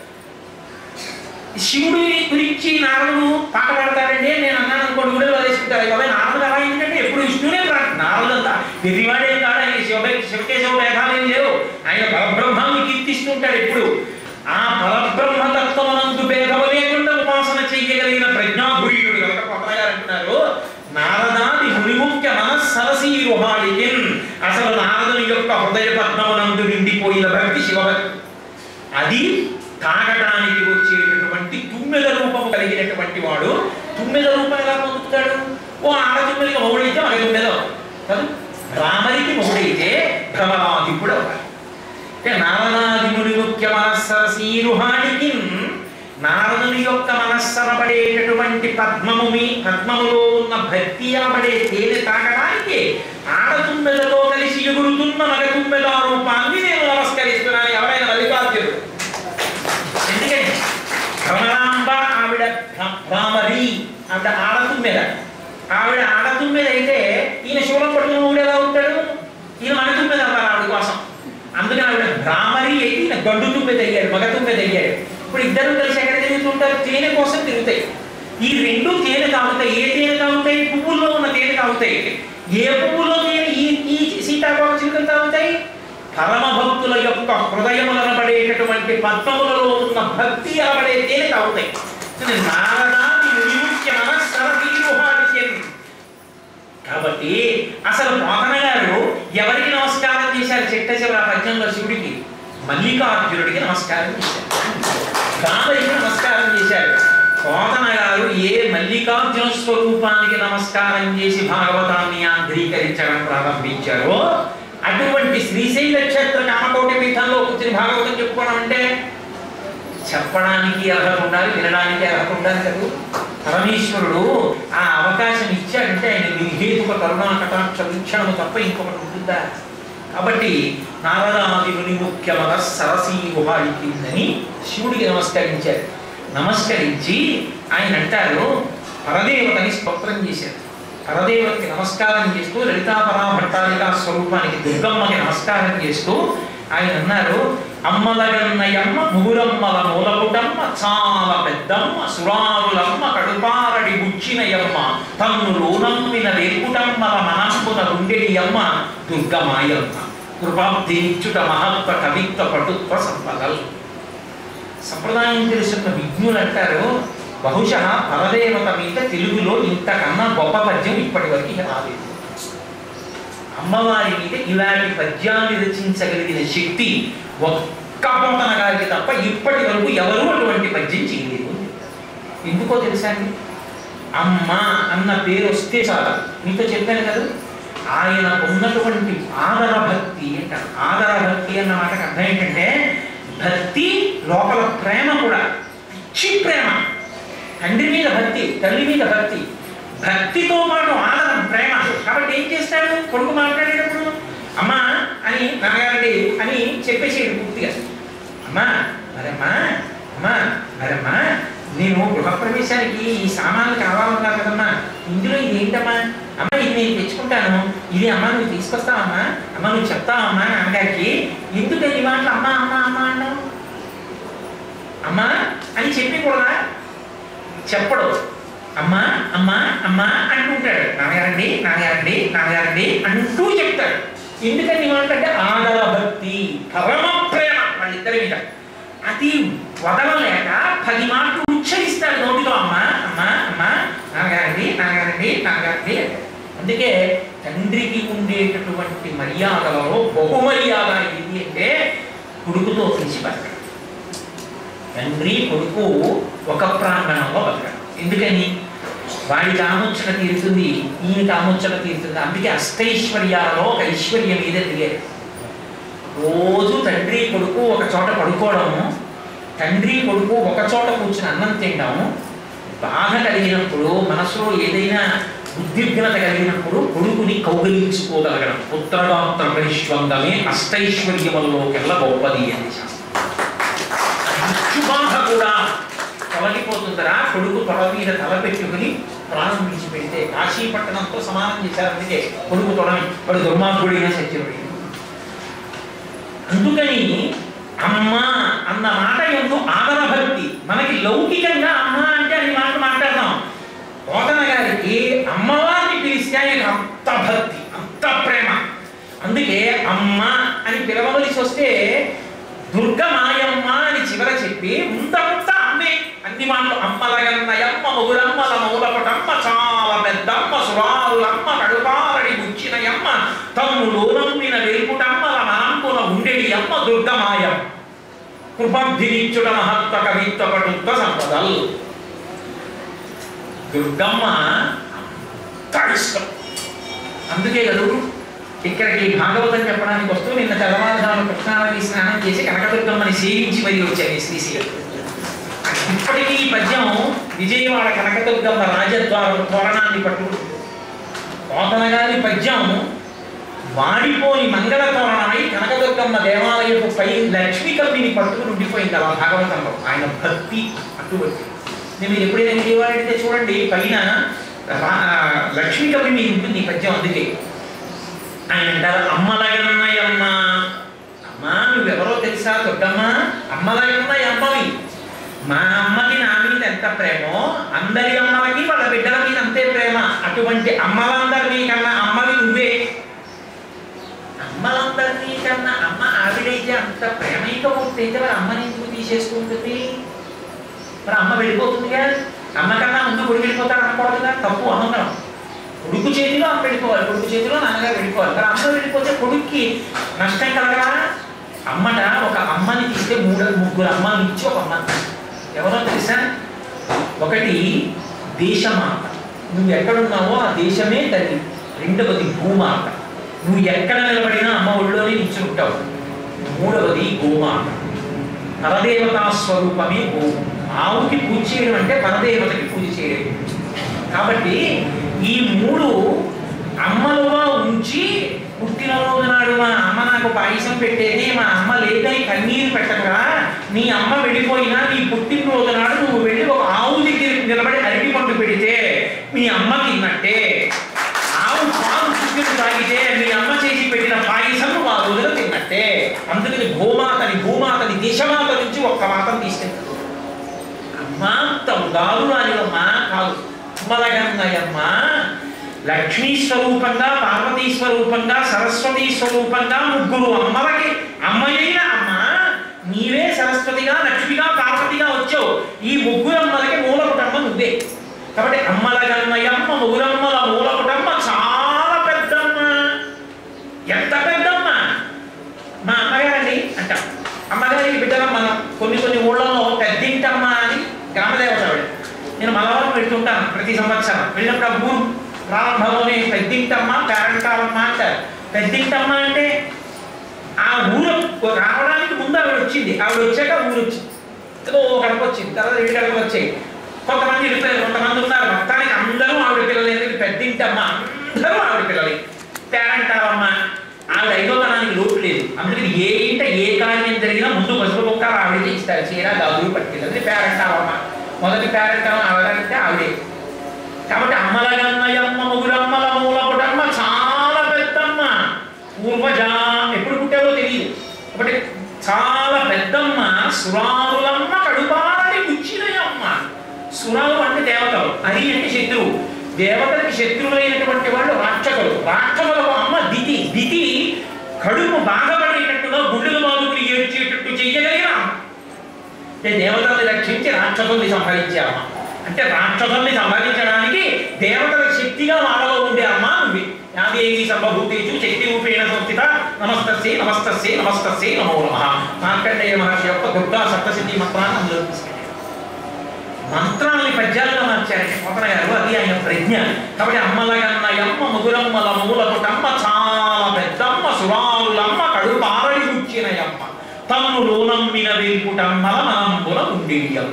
S1: శివుడి గురించి నారదుడు పాట పాడతాడండి నేను అన్నాను అనుకోండి, గుడిలో వదిలేసుకుంటారు. బాబాయ్ నారదుడు అలా ఎందుకంటే ఎప్పుడు విష్ణునే నారదుడు అంతా పెరివాడేం కాదు, ఆయన శివ శివకేశవ భేదాలేం లేవు. ఆయన పరబ్రహ్మాన్ని కీర్తిస్తుంటాడు ఎప్పుడు. ఆ పరబ్రహ్మతత్వనందు భేదము లేకుండా ఉపాసన చెయ్యగలిగిన ప్రజ్ఞాధురీయుడు కనుక కొత్తగా గారు అంటున్నారు, నారదాది మునిముఖ్య మనస్సరసీరుహాళికి. అసలు నారదుని యొక్క హృదయ పద్మమునందు నిండిపోయిన భక్తి శివభక్తి. అది తాగడానికి వచ్చేటటువంటి తుమ్మెద రూపము కలిగినటువంటి వాడు తుమ్మెద రూపం ఎలా పొందుతాడు? ఓ ఆడ తుమ్మెదికి మొగుడైతే మగ తుమ్మెద కాదు, రామరికి మొగుడైతే భ్రమరాధిపుడు అవ్వాలి. అంటే నారదాది ముని ముఖ్య మనస్సరసీరుహాళికి. నారదుని యొక్క మనస్సనబడేటటువంటి పద్మము మీ పద్మములో ఉన్న భక్తి అనబడే తేనె తాగడానికి ఆడ తుమ్మెదతో కలిసి ఎగురుతున్న మగ తుమ్మెద రూపాన్ని నేను నమస్కరిస్తున్నాను. ఎవరైనా మల్లికార్జునుడు. ఎందుకంటే భ్రమరాంబ ఆవిడ భ్రామరి, ఆవిడ ఆడతుమ్మెద. ఆవిడ ఆడతుమ్మెద అయితే ఈయన శూలం పట్టుకుని గండు తుమ్మెద అయ్యాడు, మగ తుమ్మెద అయ్యాడు. ఇప్పుడు ఇద్దరు కలిసి ఎక్కడ తిరుగుతుంటారు? తేనె కోసం తిరుగుతాయి. ఈ రెండు తేనె తాగుతాయి. ఏ తేనె తాగుతాయి? పువ్వుల్లో ఉన్న తేనె తాగుతాయి. ఏ పువ్వులో తేనె ఈ ఈ సీతాకోక చిలుకలు తాగుతాయి? పరమ భక్తుల యొక్క హృదయములను పడేటటువంటి పద్మములలో ఉన్న భక్తి అనబడే తేనె తాగుతాయి. కాబట్టి అసలు పోతన గారు ఎవరికి నమస్కారం చేశారు? చెట్ట చివర పద్యంలో శివుడికి, మల్లికార్జునుడికి నమస్కారం చేశారు. గాంధీకి నమస్కారం చేశారు. పోతన గారు ఏ మల్లికార్జున స్వరూపానికి నమస్కారం చేసి భాగవతాన్ని ఆంధ్రీకరించడం ప్రారంభించారో అటువంటి శ్రీశైల క్షేత్ర కామకోటి పీఠంలో కూర్చుని భాగవతం చెప్పుకోవడం అంటే చెప్పడానికి అర్హత ఉండాలి, వినడానికి అర్హత ఉండాలి కదా. పరమేశ్వరుడు ఆ అవకాశం ఇచ్చాడంటే ఆయన నిర్హేతుక కరుణా కటాక్ష వీక్షణము తప్ప ఇంకొకటి ఉంటుందా? కాబట్టి నారదాది ముని ముఖ్యమద సరసీ గుహాయికిందని శివుడికి నమస్కరించారు. నమస్కరించి ఆయన అంటారు, పరదేవతని స్తోత్రం చేశారు. పరదేవతకి నమస్కారం చేస్తూ లలితాపరా భట్టారికా స్వరూపానికి దుర్గమ్మకి నమస్కారం చేస్తూ ఆయన అన్నారు, అమ్మలగన్నయమ్మ ముగురమ్మల మూలపుటమ్మ చాలా పెద్దమ్మ సురారులమ్మ కడుపారడి గుచ్చినయమ్మ తన్నులోనమ్మిన వేపుటమ్మల మనంపున గుండెడి అమ్మ దుర్గమాయమ్మ కృపాబ్ధినిచ్చుట మహత్వ కవిత్వ పటుత్వ సంపదలు. సంప్రదాయం తెలుసున్న విజ్ఞులు అంటారు, బహుశా పరదేవత మీద తెలుగులో ఇంతకన్నా గొప్ప పద్యం ఇప్పటి వరకు రాలేదు. అమ్మవారి మీద ఇలాంటి పద్యాన్ని రచించగలిగిన శక్తి ఒక్క పోతన గారికి తప్ప ఇప్పటి వరకు ఎవరూ అటువంటి పద్యం చేయలేదు. ఎందుకో తెలుసా అండి? అమ్మ అన్న పేరు వస్తే చాలా, మీతో చెప్పాను కదా, ఆయన ఉన్నటువంటి ఆదర భక్తి అంటారు. ఆదర భక్తి అన్న మాటకు అర్థం ఏంటంటే భక్తి లోపల ప్రేమ కూడా, పిచ్చి ప్రేమ. తండ్రి మీద భక్తి, తల్లి మీద భక్తి, భక్తితో పాటు ఆదరం, ప్రేమ. కాబట్టి ఏం చేస్తాడు? కొడుకు మాట్లాడేటప్పుడు అమ్మా అని నాన్నగారండి అని చెప్పేసేది పూర్తిగా. అమ్మా మరమ్మా, అమ్మా మరమ్మా, నేను గృహప్రవేశానికి ఈ సామాన్లు కావాలన్నారు కదమ్మా, ఇందులో ఇది ఏంటమ్మా? అమ్మ ఇది నేను తెచ్చుకుంటాను, ఇది అమ్మ నువ్వు తీసుకొస్తావమ్మా, అమ్మ నువ్వు చెప్తావమ్మా నాన్నగారికి. ఎందుకని ఈ మాటలు అమ్మ అమ్మ అమ్మ అన్నావు? అమ్మా అని చెప్పకూడదా? చెప్పడు. అమ్మా అమ్మా అమ్మా అంటుంటాడు. నాన్నగారండి నాన్నగారండి నాన్నగారండి అంటూ చెప్తాడు. ఎందుకని ఏమంటే ఆదర భక్తి, పరమ ప్రేమ వాళ్ళిద్దరి మీద. అది వదలలేక పది మాటలు ఉచ్చరిస్తాడు నోటితో, అమ్మా అమ్మా అమ్మా నాన్నగారండి నాన్నగారండి నాన్నగారండి. అందుకే తండ్రికి ఉండేటటువంటి మర్యాదలలో బహుమర్యాద ఏది అంటే కొడుకుతో కలిసి బతకడం. తండ్రి కొడుకు ఒక ప్రాంగణంలో బతకడం. ఎందుకని? వాడి కాముచ్చట తీరుతుంది, ఈయన కాముచ్చట తీరుతుంది. అందుకే అష్టైశ్వర్యాలలో ఒక ఐశ్వర్యం మీద దిగారు. రోజు తండ్రి కొడుకు ఒక చోట పడుకోవడము, తండ్రి కొడుకు ఒక చోట కూర్చుని అన్నం తినడము, బాధ కలిగినప్పుడు మనసులో ఏదైనా ఉద్విగ్నత కలిగినప్పుడు కొడుకుని కౌగలించుకోగలగడం. పుత్రగాత్ర పరిష్వంగమే అష్టైశ్వర్యములలోకెల్లా గొప్పది అని శాస్త్రం. బాధ కూడా తొలగిపోతుందరా కొడుకు తొడ మీద తల పెట్టుకుని ప్రాణం విడిచిపెడితే. కాశీ పట్టణంతో సమానం చేశారు. అందుకే కొడుకు తొడని వాడు దుర్మార్గుడైన సత్యుడి. అందుకని అమ్మ అన్న మాట ఎందు ఆదర భక్తి. మనకి లౌకికంగా అమ్మ అంటే అని మాట మాట్లాడదాం. పోతన గారికి అమ్మవారిని పిలిస్తే ఆయనకు అంత భక్తి, అంత ప్రేమ. అందుకే అమ్మ అని పిలవవలసి వస్తే దుర్గమాయమ్మ అని చివర చెప్పి ఉందంతా అమ్మే. అన్ని మాటలు అమ్మలగన్నయమ్మ ముగురమ్మల మూలపటమ్మ చాలా పెద్దమ్మ సురారులమ్మ కడుపారడి గుచ్చినయమ్మ తమ్ములోనమ్మిన వెలుపుటమ్మల మనంపున ఉండేడి అమ్మ దుర్గమాయం కృపబ్ధినిచ్చుట మహత్వ కవిత్వ పటుత్వ సంపదల్. దుర్గమ్మ అంత ఇష్టం. అందుకే కదా ఇక్కడికి భాగవతం చెప్పడానికి వస్తూ నిన్న తెల్లవారుజామున కృష్ణానది స్నానం చేసి కనకదుర్గమ్మని సేవించి మరీ వచ్చాయి శ్రీశైలం. ఇప్పటికీ ఈ పద్యం విజయవాడ కనకదుర్గమ్మ రాజద్వారం తోరణాన్ని పట్టుకుంటుంది. పోతన గారి పద్యం వాడిపోని మంగళ తోరణమై కనకదుర్గమ్మ దేవాలయపు పై లక్ష్మీ కవిని పట్టుకుని ఉండిపోయింది అలా భాగవతంలో. ఆయన భక్తి అటువంటి. నేను ఎప్పుడైనా విజయవాడ అయితే చూడండి పైన లక్ష్మీ కవి మీద ఉంటుంది ఈ పద్యం. అందుకే ఆయన అంటారు అమ్మలగన్నయమ్మ. అమ్మా నువ్వెవరో తెలుసా దుర్గమ్మ? అమ్మలకున్న అమ్మవి. మా అమ్మకి నా మీద ఎంత ప్రేమో అందరి అమ్మలకి వాళ్ళ బిడ్డల మీద అంతే ప్రేమ. అటువంటి అమ్మలందరినీ కన్నా అమ్మవి నువ్వే. అమ్మలందరినీ కన్నా అమ్మ ఆవిడైతే అంత ప్రేమైకమూర్తి అయితే మరి అమ్మని ఎందుకు తీసేసుకుంటుంది? మరి అమ్మ వెళ్ళిపోతుందిగా. అమ్మ కన్నా ముందు కొడుకు వెళ్ళిపోతాడు అనకూడదుగా, తప్పు అహంకారం. కొడుకు చేతిలో అమ్మ వెళ్ళిపోవాలి, కొడుకు చేతిలో నాన్నగారు వెళ్ళిపోవాలి. కానీ అమ్మ వెళ్ళిపోతే కొడుక్కి నష్టం కలగరా? అమ్మట ఒక అమ్మని తీస్తే మూడు ముగ్గురు అమ్మని ఇచ్చి ఒక అమ్మ. ఎవరో తెలుసా? ఒకటి దేశమాత, నువ్వు ఎక్కడున్నావో ఆ దేశమే తల్లి. రెండవది భూమాత, నువ్వు ఎక్కడ నిలబడినా అమ్మ ఒళ్ళోనే నిల్చుంటావు. మూడవది గోమాత, పరదేవతా స్వరూపమే గోవు. ఆవుకి పూజ చేయడం అంటే పరదేవతకి పూజ చేయడం. కాబట్టి ఈ మూడు అమ్మలుగా ఉంచి పుట్టిన రోజు నాడు మా అమ్మ నాకు పాయసం పెట్టేది, మా అమ్మ లేదని కన్నీరు పెట్టగా, నీ అమ్మ వెళ్ళిపోయినా నీ పుట్టినరోజు నాడు నువ్వు వెళ్ళి ఒక ఆవు దగ్గరికి నిలబడి అరటి పండు పెడితే మీ అమ్మ తిన్నట్టే. ఆవు పాలు పుట్టిన తాగితే మీ అమ్మ చేసి పెట్టిన పాయసం ఆ రోజున తిన్నట్టే. అందుకని భూమాతని భూమాతని దేశమాత నుంచి ఒక్క మాతను తీసుకెళ్తాడు. అమ్మ దారుణానివమ్మ కాదు. అమ్మలగన్నయమ్మ లక్ష్మీ స్వరూపంగా, పార్వతీ స్వరూపంగా, సరస్వతీ స్వరూపంగా ముగ్గురు అమ్మలకి అమ్మయైన అమ్మ నీవే సరస్వతిగా, లక్ష్మిగా, పార్వతిగా వచ్చావు. ఈ ముగ్గురు అమ్మలకి మూల కుటుంబ నువ్వే. కాబట్టి అమ్మలగన్నయమ్మ ముగ్గురమ్మల మూల కుటుంబ చాలా పెద్దమ్మ. ఎంత పెద్దమ్మ? మా అమ్మగారండి అంటాం. అమ్మగారికి బిడ్డగా మనం కొన్ని కొన్ని ఊళ్ళలో పెద్దింటమ్మ అని గ్రామదేవత ఆవిడ. నేను మలవరం పెడుతుంటాను ప్రతి సంవత్సరం. వెళ్ళినప్పుడు ఆ ఊరు ప్రారంభంలోనే పెద్దింటమ్మ, పేరంటాలమ్మ అంటారు. పెద్దింటమ్మ అంటే ఆ ఊరు రావడానికి ముందు ఆవిడ వచ్చింది. ఆవిడ వచ్చాక ఊరు వచ్చింది. ఏదో ఒకరికి వచ్చింది, తర్వాత రెండు గడపలు వచ్చాయి. కొంతమంది వెళ్ళిపోయారు, కొంతమంది ఉన్నారు. మొత్తానికి అందరూ ఆవిడ పిల్లలు. పెద్దింటమ్మ అందరూ ఆవిడ పిల్లలు. పేరంటాలమ్మ ఆవిడ ఐదోతనానికి లోటు లేదు. అందుకని ఏ ఇంట ఏ కార్యం జరిగినా ముందు పసుపు కుక్క ఆవిడకి ఇస్తారు. చీర గాజులు పట్టుకెళ్ళి పేరంటాలమ్మ. మొదటి పేరంటాలమ్మ ఆవిడంటే ఆవిడే. కాబట్టి అమ్మలగన్నయమ్మ ముగ్గురమ్మల మూల కుటుంబ చాలా పెద్దమ్మ. పూర్వజ ఎప్పుడు పుట్టారో తెలియదు. కాబట్టి చాలా పెద్దమ్మ. సురారులమ్మ కడుపాడి గుచ్చినయమ్మ. సురాలు అంటే దేవతలు, హరి అంటే శత్రువు. దేవతలకి శత్రువులైనటువంటి వాళ్ళు రాక్షసులు. రాక్షసులకు అమ్మ దితి. దితి కడుపు బాధపడేటట్టుగా గుండెలు బాదుకుని ఏడ్చేటట్టు చెయ్యగలిగిన అంటే దేవతల్ని రక్షించి రాక్షసుల్ని సంహరించే అమ్మ. అంటే రాక్షసుల్ని సంహరించడానికి దేవతల శక్తిగా వాళ్ళలో ఉండే అమ్మ నువ్వు. యాదేవి సర్వభూతేషు శక్తి రూపేణ సంస్థిత నమస్తస్యై నమస్తస్యై నమస్తస్యై నమో నమః. మార్కండేయ మహర్షి యొక్క దుర్గా సప్తసిద్ధి మంత్రాన్ని అందులో తీసుకెళ్ళారు. మంత్రాలని పద్యాలుగా మార్చారంటే పోతన గారు. అది ఆయన ప్రజ్ఞ. కాబట్టి అమ్మలగన్నయమ్మ ముగురమ్మల మూల కుటుంబ చాలా పెద్దమ్మ. సురారులమ్మ కడుపారడి గుచ్చినయమ్మ. తన్ను లోనమ్మిన వెల్పుటమ్మల మనంబుల ఉండేది అమ్మ.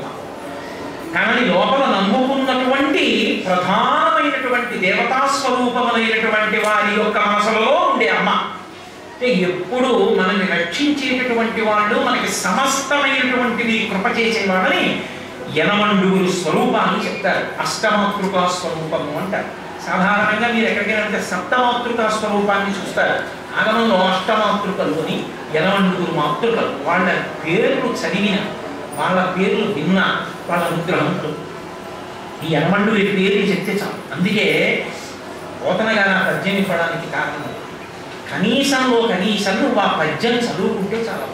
S1: కానీ లోపల నమ్ముకున్నటువంటి ప్రధానమైనటువంటి దేవతాస్వరూపములైనటువంటి వారి యొక్క మనసులో ఉండే అమ్మ. అంటే ఎప్పుడు మనల్ని రక్షించేటటువంటి వాళ్ళు, మనకి సమస్తమైనటువంటిది కృప చేసేవాళ్ళని యనమండుగురు స్వరూపాన్ని చెప్తారు. అష్టమాతృకా స్వరూపము అంటారు. సాధారణంగా మీరు ఎక్కడికైనా అంటే సప్తమాతృకా స్వరూపాన్ని చూస్తారు. ఆగమంలో అష్టమాతృకలు అని యనమండుగురు మాతృకలు. వాళ్ళ పేర్లు చదివిన, వాళ్ళ పేర్లు విన్న, వాళ్ళ అనుగ్రహంతో ఈ యనమండుగురి పేర్లు చెప్తే చాలు. అందుకే పోతన గారు ఆ పద్యం ఇవ్వడానికి కారణం కనీసంలో కనీసం నువ్వు ఆ పద్యం చదువుకుంటే చాలా.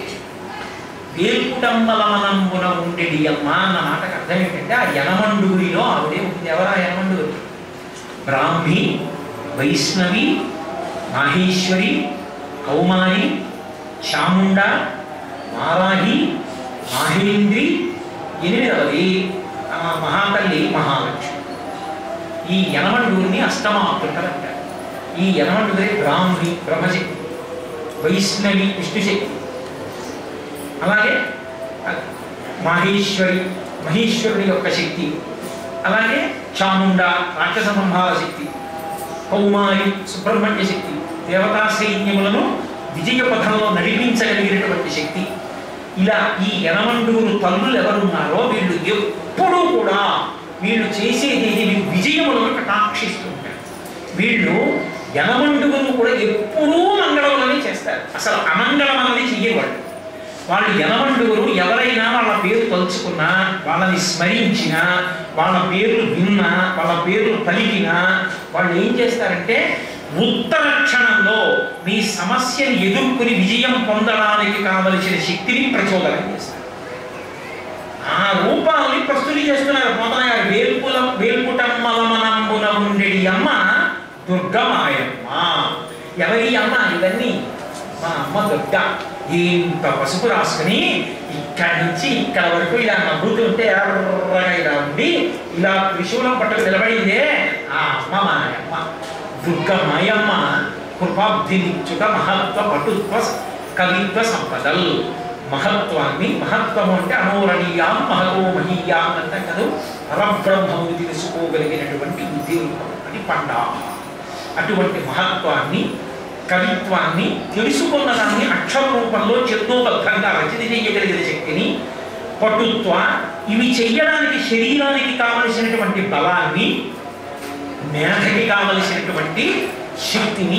S1: వేల్పుటమ్మలమనంబున ఉండేది అమ్మ అన్న మాటకు అర్థం ఏంటంటే ఆ యనమండుగురిలో ఆవిడే ఉంటుంది. ఎవరా యనమండుగురి? బ్రాహ్మి, వైష్ణవి, మాహేశ్వరి, కౌమారి, చాముండ, వారాహి, మాహేంద్రి, ఎనిమిదవది మహాతల్లి మహాలక్ష్మి. ఈ యనమండుగురిని అష్టమాతృకలు అంటారు. ఈ యనమండుగురి బ్రాహ్మి బ్రహ్మశక్తి, వైష్ణవి విష్ణుశక్తి, అలాగే మాహేశ్వరి మహేశ్వరుని యొక్క శక్తి, అలాగే చాముండ రాక్షస సంహార శక్తి, కౌమారి సుబ్రహ్మణ్య శక్తి, దేవతా సైన్యములను విజయ పథంలో నడిపించగలిగినటువంటి శక్తి. ఇలా ఈ యనమండుగురు తల్లులు ఎవరున్నారో వీళ్ళు ఎప్పుడూ కూడా వీళ్ళు చేసేది విజయములను కటాక్షిస్తుంటారు. వీళ్ళు యనమండుగురు కూడా ఎప్పుడూ మంగళములని చేస్తారు. అసలు అమంగళం అన్నది చెయ్యేవాళ్ళు. వాళ్ళు యనమండుగురు ఎవరైనా వాళ్ళ పేరు తలుచుకున్నా, వాళ్ళని స్మరించినా, వాళ్ళ పేర్లు విన్నా, వాళ్ళ పేర్లు పలికినా వాళ్ళు ఏం చేస్తారంటే ఉత్తర క్షణంలో మీ సమస్యను ఎదుర్కొని విజయం పొందడానికి కావలసిన శక్తిని ప్రచోదనం చేస్తారు. ఆ రూపాలని ప్రస్తుతి చేస్తున్నారు పోతన గారు. వేల్పుల వేల్పుటమ్మలమనంబున ఉండేది అమ్మ దుర్గమాయమ్మ. ఎవరి అమ్మ? ఇవన్నీ మా అమ్మ దుర్గ. ఇంత పసుపు రాసుకుని ఇక్కడి నుంచి ఇక్కడ వరకు ఇలా నవ్వుతుంటే ఎర్రగా ఇలా ఉండి ఇలా త్రిశూలం పట్టుకు నిలబడిందే ఆ అమ్మ మాయమ్మ. దుర్గ మాయమ్మ కృపాబ్ధినిచ్చుట మహత్వ పటుత్వ కవిత్వ సంపదల్. మహత్వాన్ని, మహత్వము అంటే అనోరణీయాం మహతో మహీయాం అంటే కదా, పరబ్రహ్మము తెలుసుకోగలిగినటువంటి బుద్ధి అని పండా. అటువంటి మహత్వాన్ని, కవిత్వాన్ని, తెలుసుకున్న దాన్ని అక్షర రూపంలో చతుబద్ధంగా రచన చేయగలిగిన శక్తిని, పటుత్వ, ఇవి చెయ్యడానికి శరీరానికి కావలసినటువంటి బలాన్ని, మేధకి కావలసినటువంటి శక్తిని,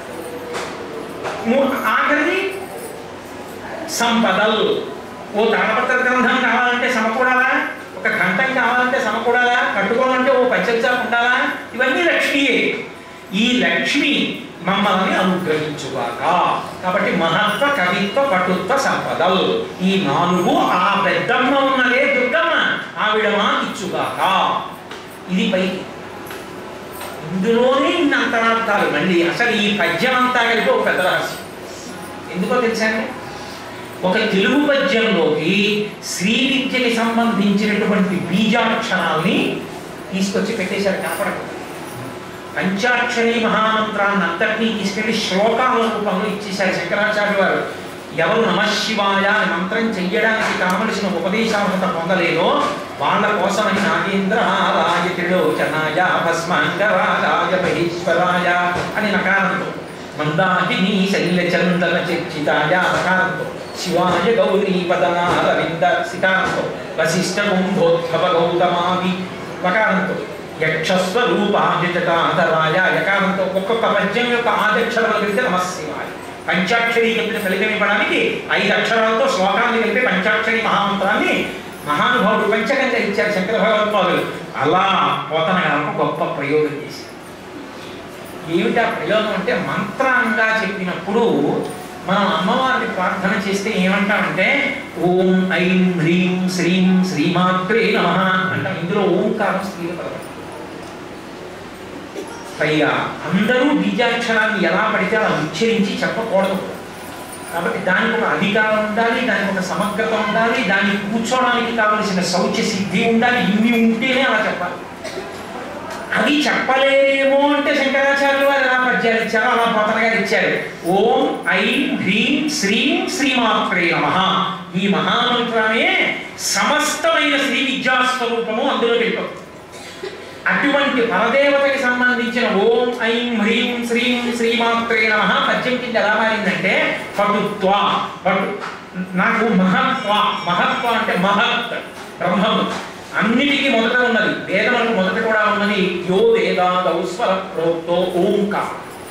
S1: ఆఖరిది సంపదలు. ఓ తాళపత్ర గ్రంథం కావాలంటే సమకూడాలా, ఒక కంఠం కావాలంటే సమకూడాలా, కట్టుకోవాలంటే ఓ పంచచాపు ఉండాలా, ఇవన్నీ లక్ష్మియే. ఈ లక్ష్మి మమ్మల్ని అనుగ్రహించుగాక. కాబట్టి మహత్వ, కవిత్వ, పటుత్వ, సంపదలు ఈ నాలుగు ఆ పెద్దమ్మ ఉన్నదే దుర్గమ్మ, ఆవిడ మాకిచ్చుగాక. ఇది పైకి. ఇందులోనే ఇన్ని అంతరార్థాలు. మళ్ళీ అసలు ఈ పద్యం అంతా కలిపి ఒక పెద్ద రహస్యం. ఎందుకో తెలుసండి, ఒక తెలుగు పద్యంలోకి శ్రీ విద్యకి సంబంధించినటువంటి బీజాక్షరాల్ని తీసుకొచ్చి పెట్టేశారు. కనపడదు. పంచాక్షరి మహామంత్రాన్ని అంతటినీ తీసుకెళ్లి శ్లోకాల రూపంలో ఇచ్చేశారు శంకరాచార్య వారు. ఎవరు నమశివాయ అని మంత్రం చెయ్యడానికి కావలసిన ఉపదేశార్హత పొందలేదో వాళ్ళ కోసమని నాగేంద్రాయ త్రిలోచనాయ భస్మాంగరాయ మహేశ్వరాయ అని నకారంతో, మందాకిని శైలచందన చర్చితాయ నకారంతో, శివాయ గౌరీ పదనారవింద సికారంతో, వశిష్ఠ కుంభోద్భవ గౌతమాది వకారంతో, యక్షస్వరూపాధితాధరాయ యకారంతో. ఒక్కొక్క పద్యం యొక్క ఆదక్షరాలు కలిపితే నమశివాయ. పంచాక్షరి కలిపిన ఫలితం ఇవ్వడానికి ఐదు అక్షరాలతో శ్లోకాన్ని కలిపి పంచాక్షరి మహామంత్రాన్ని మహానుభావుడు పంచకంగా ఇచ్చారు శంకర భగవత్పాదులు. అలా పోతన గారు గొప్ప ప్రయోగం చేశారు. ఏమిటి ఆ ప్రయోగం అంటే, మంత్రంగా చెప్పినప్పుడు మనం అమ్మవారిని ప్రార్థన చేస్తే ఏమంటామంటే ఓం ఐం హ్రీం శ్రీం శ్రీమాత్రే నమః అంటాం. ఇందులో ఓంకారం స్త్రీల పదం. పైగా అందరూ బీజాక్షరాన్ని ఎలా పడితే అలా ఉచ్చరించి చెప్పకూడదు. కాబట్టి దానికి ఒక అధికారం ఉండాలి, దానికి ఒక సమగ్రత ఉండాలి, దాన్ని కూర్చోవడానికి కావలసిన శౌచ సిద్ధి ఉండాలి. ఇన్ని ఉంటేనే అలా చెప్పాలి. అది చెప్పలేమో అంటే శంకరాచార్యులు వారు ఎలా పద్యాలు ఇచ్చారో అలా పోతన గారు ఇచ్చారు. ఓం ఐం హ్రీం శ్రీం శ్రీమాత్రే నమః. ఈ మహామంత్రమే సమస్తమైన శ్రీ విద్యాస్వరూపము అందులో వెళ్ళిపోతుంది. అటువంటి పరదేవతకి సంబంధించిన ఓం ఐం హ్రీం శ్రీం శ్రీమాత్రే నమః పద్యం కింద ఎలా మారిందంటే పటుత్వ. పటు నాకు మహత్వ. మహత్వ అంటే మహత్ బ్రహ్మము అన్నిటికీ మొదట ఉన్నది. వేదములకు మొదట కూడా ఉన్నది. యో వేదాదౌ స్వర ప్రోక్తో ఓంకార.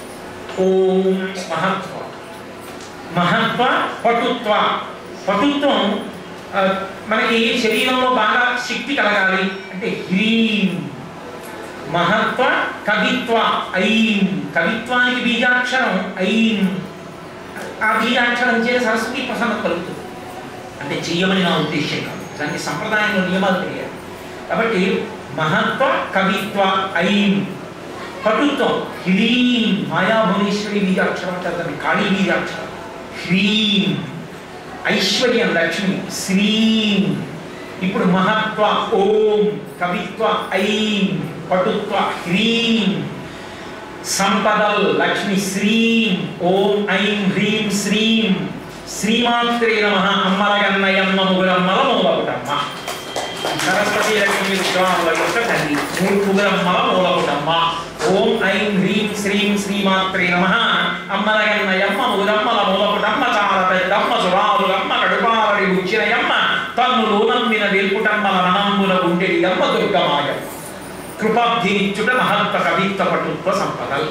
S1: ఓం మహత్వ. మహత్వ పటుత్వ. పటుత్వం మనకి శరీరంలో బాగా శక్తి కలగాలి అంటే హ్రీం. మహత్వ కవిత్వ ఐం. కవిత్వానికి బీజాక్షరం ఐం. ఆ బీజాక్షరం చే సరస్వతి ప్రసన్నత కలుగుతుంది. అంటే చెయ్యమని నా ఉద్దేశ్యం కాదు, దానికి సంప్రదాయంలో నియమాలు తెలియాలి. కాబట్టి మహత్వ కవిత్వ ఐం. పటుత్వం హ్రీం. మాయాభువనేశ్వరి బీజాక్షరం అంటారు దాన్ని, కాళీ బీజాక్షరం. హ్రీం ఐశ్వర్యం లక్ష్మి. శ్రీం. ఇప్పుడు మహత్వ ఓం, కవిత్వ ఐం, పటుత్వ హ్రీం. సంపదల్ లక్ష్మి శ్రీం. ఓం ఐం హ్రీం శ్రీం. శ్రీమాత్రే నమః. అమ్మలగన్నయమ్మ ముగురమ్మల మూలపుటమ్మ. సరస్వతి లక్ష్మి విశ్వాముల యొక్క తల్లి. మూడు ముగురమ్మల మూలపుటమ్మ. ఓం ఐం హ్రీం శ్రీం శ్రీమాత్రే నమః. అమ్మలగన్నయమ్మ ముగురమ్మల మూలపుటమ్మ. చాలా పెద్దమ్మ సురాలుగమ్మ కడుపాలడి ఉచ్చినయమ్మ. తన్నులు నమ్మిన వెల్పుటమ్మల మనంబుల గుండెడి అమ్మ దుర్గమాయమ్మ. కృపాబ్ధినిచ్చుట మహత్వ కవిత్వ పటుత్వ సంపదల్.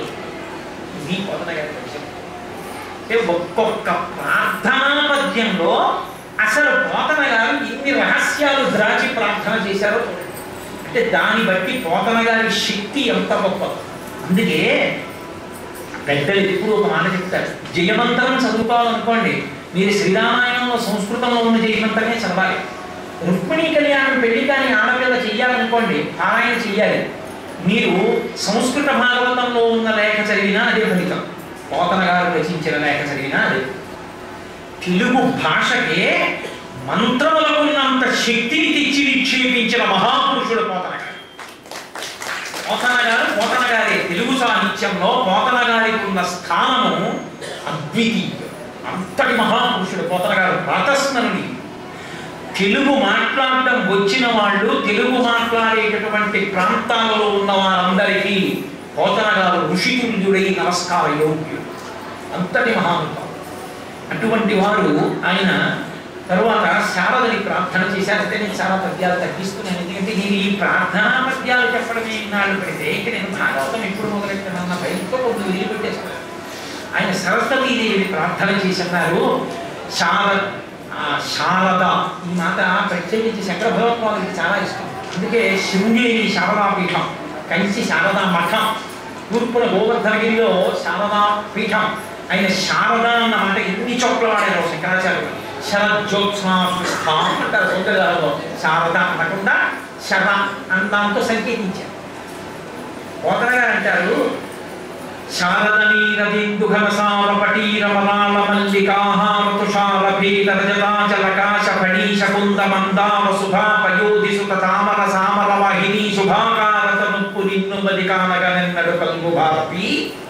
S1: ఇది పోతన గారి పద్యం. ఒక్కొక్క ప్రార్థనా పద్యంలో అసలు పోతన గారు ఎన్ని రహస్యాలు ద్రాచి ప్రార్థన చేశారో, అంటే దాన్ని బట్టి పోతన గారి శక్తి ఎంత గొప్ప. అందుకే పెద్దలు ఎప్పుడు ఒక మాట చెప్తారు, జయమంతరం చదువుకోవాలనుకోండి, మీరు శ్రీరామాయణంలో సంస్కృతంలో ఉన్న జయమంతరమే చదవాలి. రుక్మిణీ కళ్యాణం పెళ్లి కానీ ఆడపిల్ల చెయ్యాలనుకోండి, పారాయణ చెయ్యాలి. మీరు సంస్కృత భాగవతంలో ఉన్న లేఖ చదివినా అదే ఫలితం, పోతన గారు రచించిన లేఖ చదివినా అదే. తెలుగు భాషకే మంత్రములకున్నంత శక్తిని తెచ్చి నిక్షేపించిన మహాపురుషుడు పోతన గారు. పోతన గారు పోతన గారే తెలుగు సాహిత్యంలో పోతన గారికి ఉన్న స్థానము అద్వితీయం. అంతటి మహాపురుషుడు పోతన గారు. ప్రాతస్మరుని తెలుగు మాట్లాడటం వచ్చిన వాళ్ళు, తెలుగు మాట్లాడేటటువంటి ప్రాంతాలలో ఉన్న వారందరికీ పోతన గారు ఋషితుల్యుడై నమస్కార యోగ్యుడు. అంతటి మహానుభావుడు. అటువంటి వారు ఆయన తరువాత శారదని ప్రార్థన చేశారంటే నేను చాలా పద్యాలు తగ్గిస్తున్నాను. ఎందుకంటే నేను ఈ ప్రార్థనా పద్యాలు చెప్పడమే నాళ్ళు పెడితే ఇక నేను భాగవతం ఎప్పుడు మొదలెట్టానన్న బయటతో కొన్ని వదిలిపెట్టేస్తాను. ఆయన సరస్వతీదేవి ప్రార్థన చేసినారు. శార శారద ఈ మాట ప్రత్యేకించి శంకర భగవత్పాదులకి చాలా ఇష్టం. అందుకే శృంగేరి శారదాపీఠం, కంచి శారదా మఠం, తూర్పున గోవర్ధనగిరిలో శారదా పీఠం. ఆయన శారద అన్న మాట ఎన్ని చోట్ల వాడారు శంకరాచార్యులు. శరజ్యోత్స్నాస్థ అంటారు సౌందర్యాలలో, శారద అనకుండా శర అందాంతో సంకేతించారు. పోతన గారు అంటారు, శారదనీరదిందు ఘనసార పటీర మలాళ మల్లికాహార తుషార భీత రజతాచలకాశ ఫణీశ కుంద మందార సుధా పయోధి సుత తామర సామర వాహిని శుభాకారత నుప్పు నిన్ను మది కానగనెన్నడు కల్గు భారతి.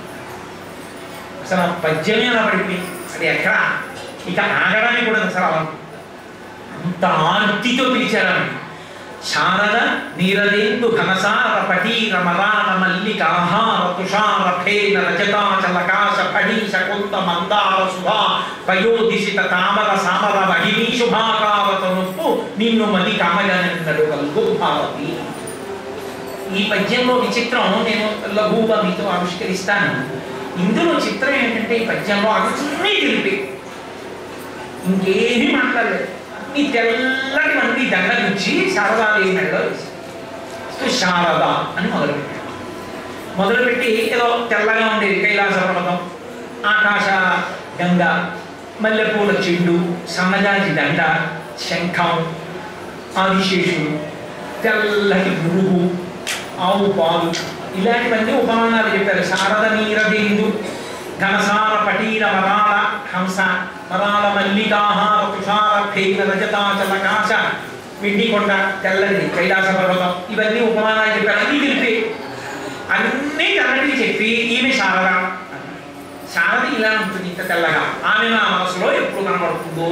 S1: అసలు పద్యమే అలా పడిపోయింది. అది ఎక్కడ ఇక ఆగడానికి కూడా అసలు అంత ఆర్తితో పిలిచారని. శారద నీరదేందు ఘనసార పటీర మలాన మల్లికాహార తుషార ఫేన రజతాచలకాశ ఫణీశ కుంద మందార సుధా పయోధిషిత తామర సామర వహిని శుభాకారత నొప్పు నిన్ను మది కామగనెన్నడు కల్గు భారతి. ఈ పద్యంలో విచిత్రం నేను లఘువుగా మీతో ఆవిష్కరిస్తాను. ఇందులో చిత్రం ఏంటంటే ఈ పద్యంలో అన్నీ తెలిపి ఇంకేమీ మాట్లాడలేదు. అన్ని తెల్లటి మంది దండ నుంచి శారదాదేవి మెడలో వేసి శారద అని మొదలుపెట్టాడు. మొదలుపెట్టి ఏదో తెల్లగా ఉండేది కైలాస పర్వతం, ఆకాశ గంగ, మల్లెపూల చెండు, సన్నజాజి దండ, శంఖం, ఆదిశేషుడు, తెల్లటి గురుగు, ఆవు పాలు, ఇలాంటివన్నీ ఉపమానాలు చెప్పారు. శారద నీరదేందు ఘనసార పటీర మరాళ హంస మరాళ మల్లికాహార తుషార ఫేన రజతాచలకాశ, వెండికొండ, తెల్లది కైలాస పర్వతం, ఇవన్నీ ఉపమానాలు చెప్పారు. అన్నీ తెలిపి అన్నీ తెల్లటివి చెప్పి ఈమె శారద. శారద ఇలా ఉంటుంది ఇంత తెల్లగా, ఆమె నా మనసులో ఎప్పుడు కనబడుతుందో.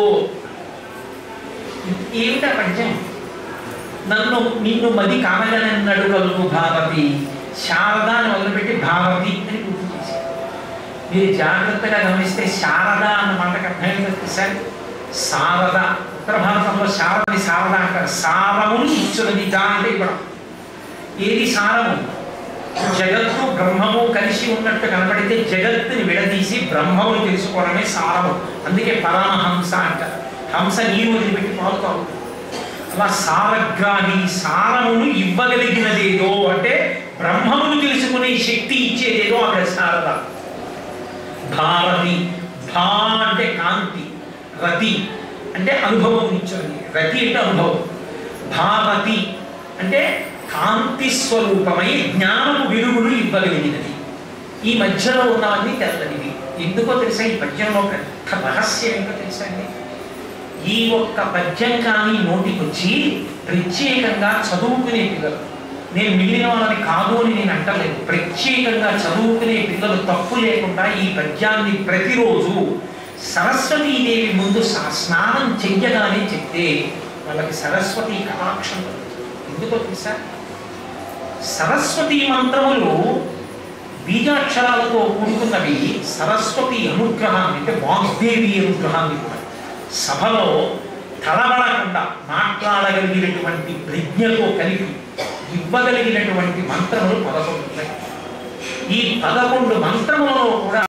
S1: ఏమిటా పద్యం? నన్ను నిన్ను మది కామగనెన్నడు కలుగు భారతి. శారద అని మొదలుపెట్టి భారతి అని గుర్తు చేశారు. మీరు జాగ్రత్తగా గమనిస్తే శారద అన్న మాటకు అర్థమైంది సార్. శారద ఉత్తర భారతంలో శారదని శారద అంటారు. సారమును ఇచ్చున్నది దా అంటే ఇవ్వడం. ఏది సారము? జగత్తు బ్రహ్మము కలిసి ఉన్నట్టు కనబడితే జగత్తుని విడదీసి బ్రహ్మమును తెలుసుకోవడమే సారము. అందుకే పరమహంస అంటారు. హంస నీరు వదిలిపెట్టి పాలుతావు. అలా సారగ్రాహి, సారమును ఇవ్వగలిగినదేదో అంటే బ్రహ్మమును తెలుసుకునే శక్తి ఇచ్చేదేదో అక్కడ శారద. భారతి, భా అంటే కాంతి, రతి అంటే అనుభవం ఇచ్చింది. రతి అంటే అనుభవం. భారతి అంటే కాంతి స్వరూపమై జ్ఞానము విలువను ఇవ్వగలిగినది. ఈ మధ్యలో ఉన్నవన్నీ తెల్లనివి. ఎందుకో తెలుసా? ఈ పద్యంలో పెద్ద రహస్యం ఏంటో తెలుసా అండి? ఈ ఒక్క పద్యం కానీ నోటికి వచ్చి ప్రత్యేకంగా చదువుకునే పిల్లలు, నేను మిగిలిన వాళ్ళని కాదు అని నేను అంటలేదు, ప్రత్యేకంగా చదువుకునే పిల్లలు తప్పు లేకుండా ఈ పద్యాన్ని ప్రతిరోజు సరస్వతీదేవి ముందు స్నానం చెయ్యగానే చెప్తే వాళ్ళకి సరస్వతి కటాక్షం. ఎందుకో తెలుసా? సరస్వతి మంత్రములు బీజాక్షరాలతో కూడుకున్నవి. సరస్వతి అనుగ్రహాన్ని అంటే వాగ్దేవి అనుగ్రహాన్ని కూడా సభలో తలబడకుండా మాట్లాడగలిగినటువంటి ప్రజ్ఞతో కలిపి ఇవ్వగలిగినటువంటి మంత్రములు పదకొండు ఉన్నాయి. ఈ పదకొండు మంత్రములలో కూడా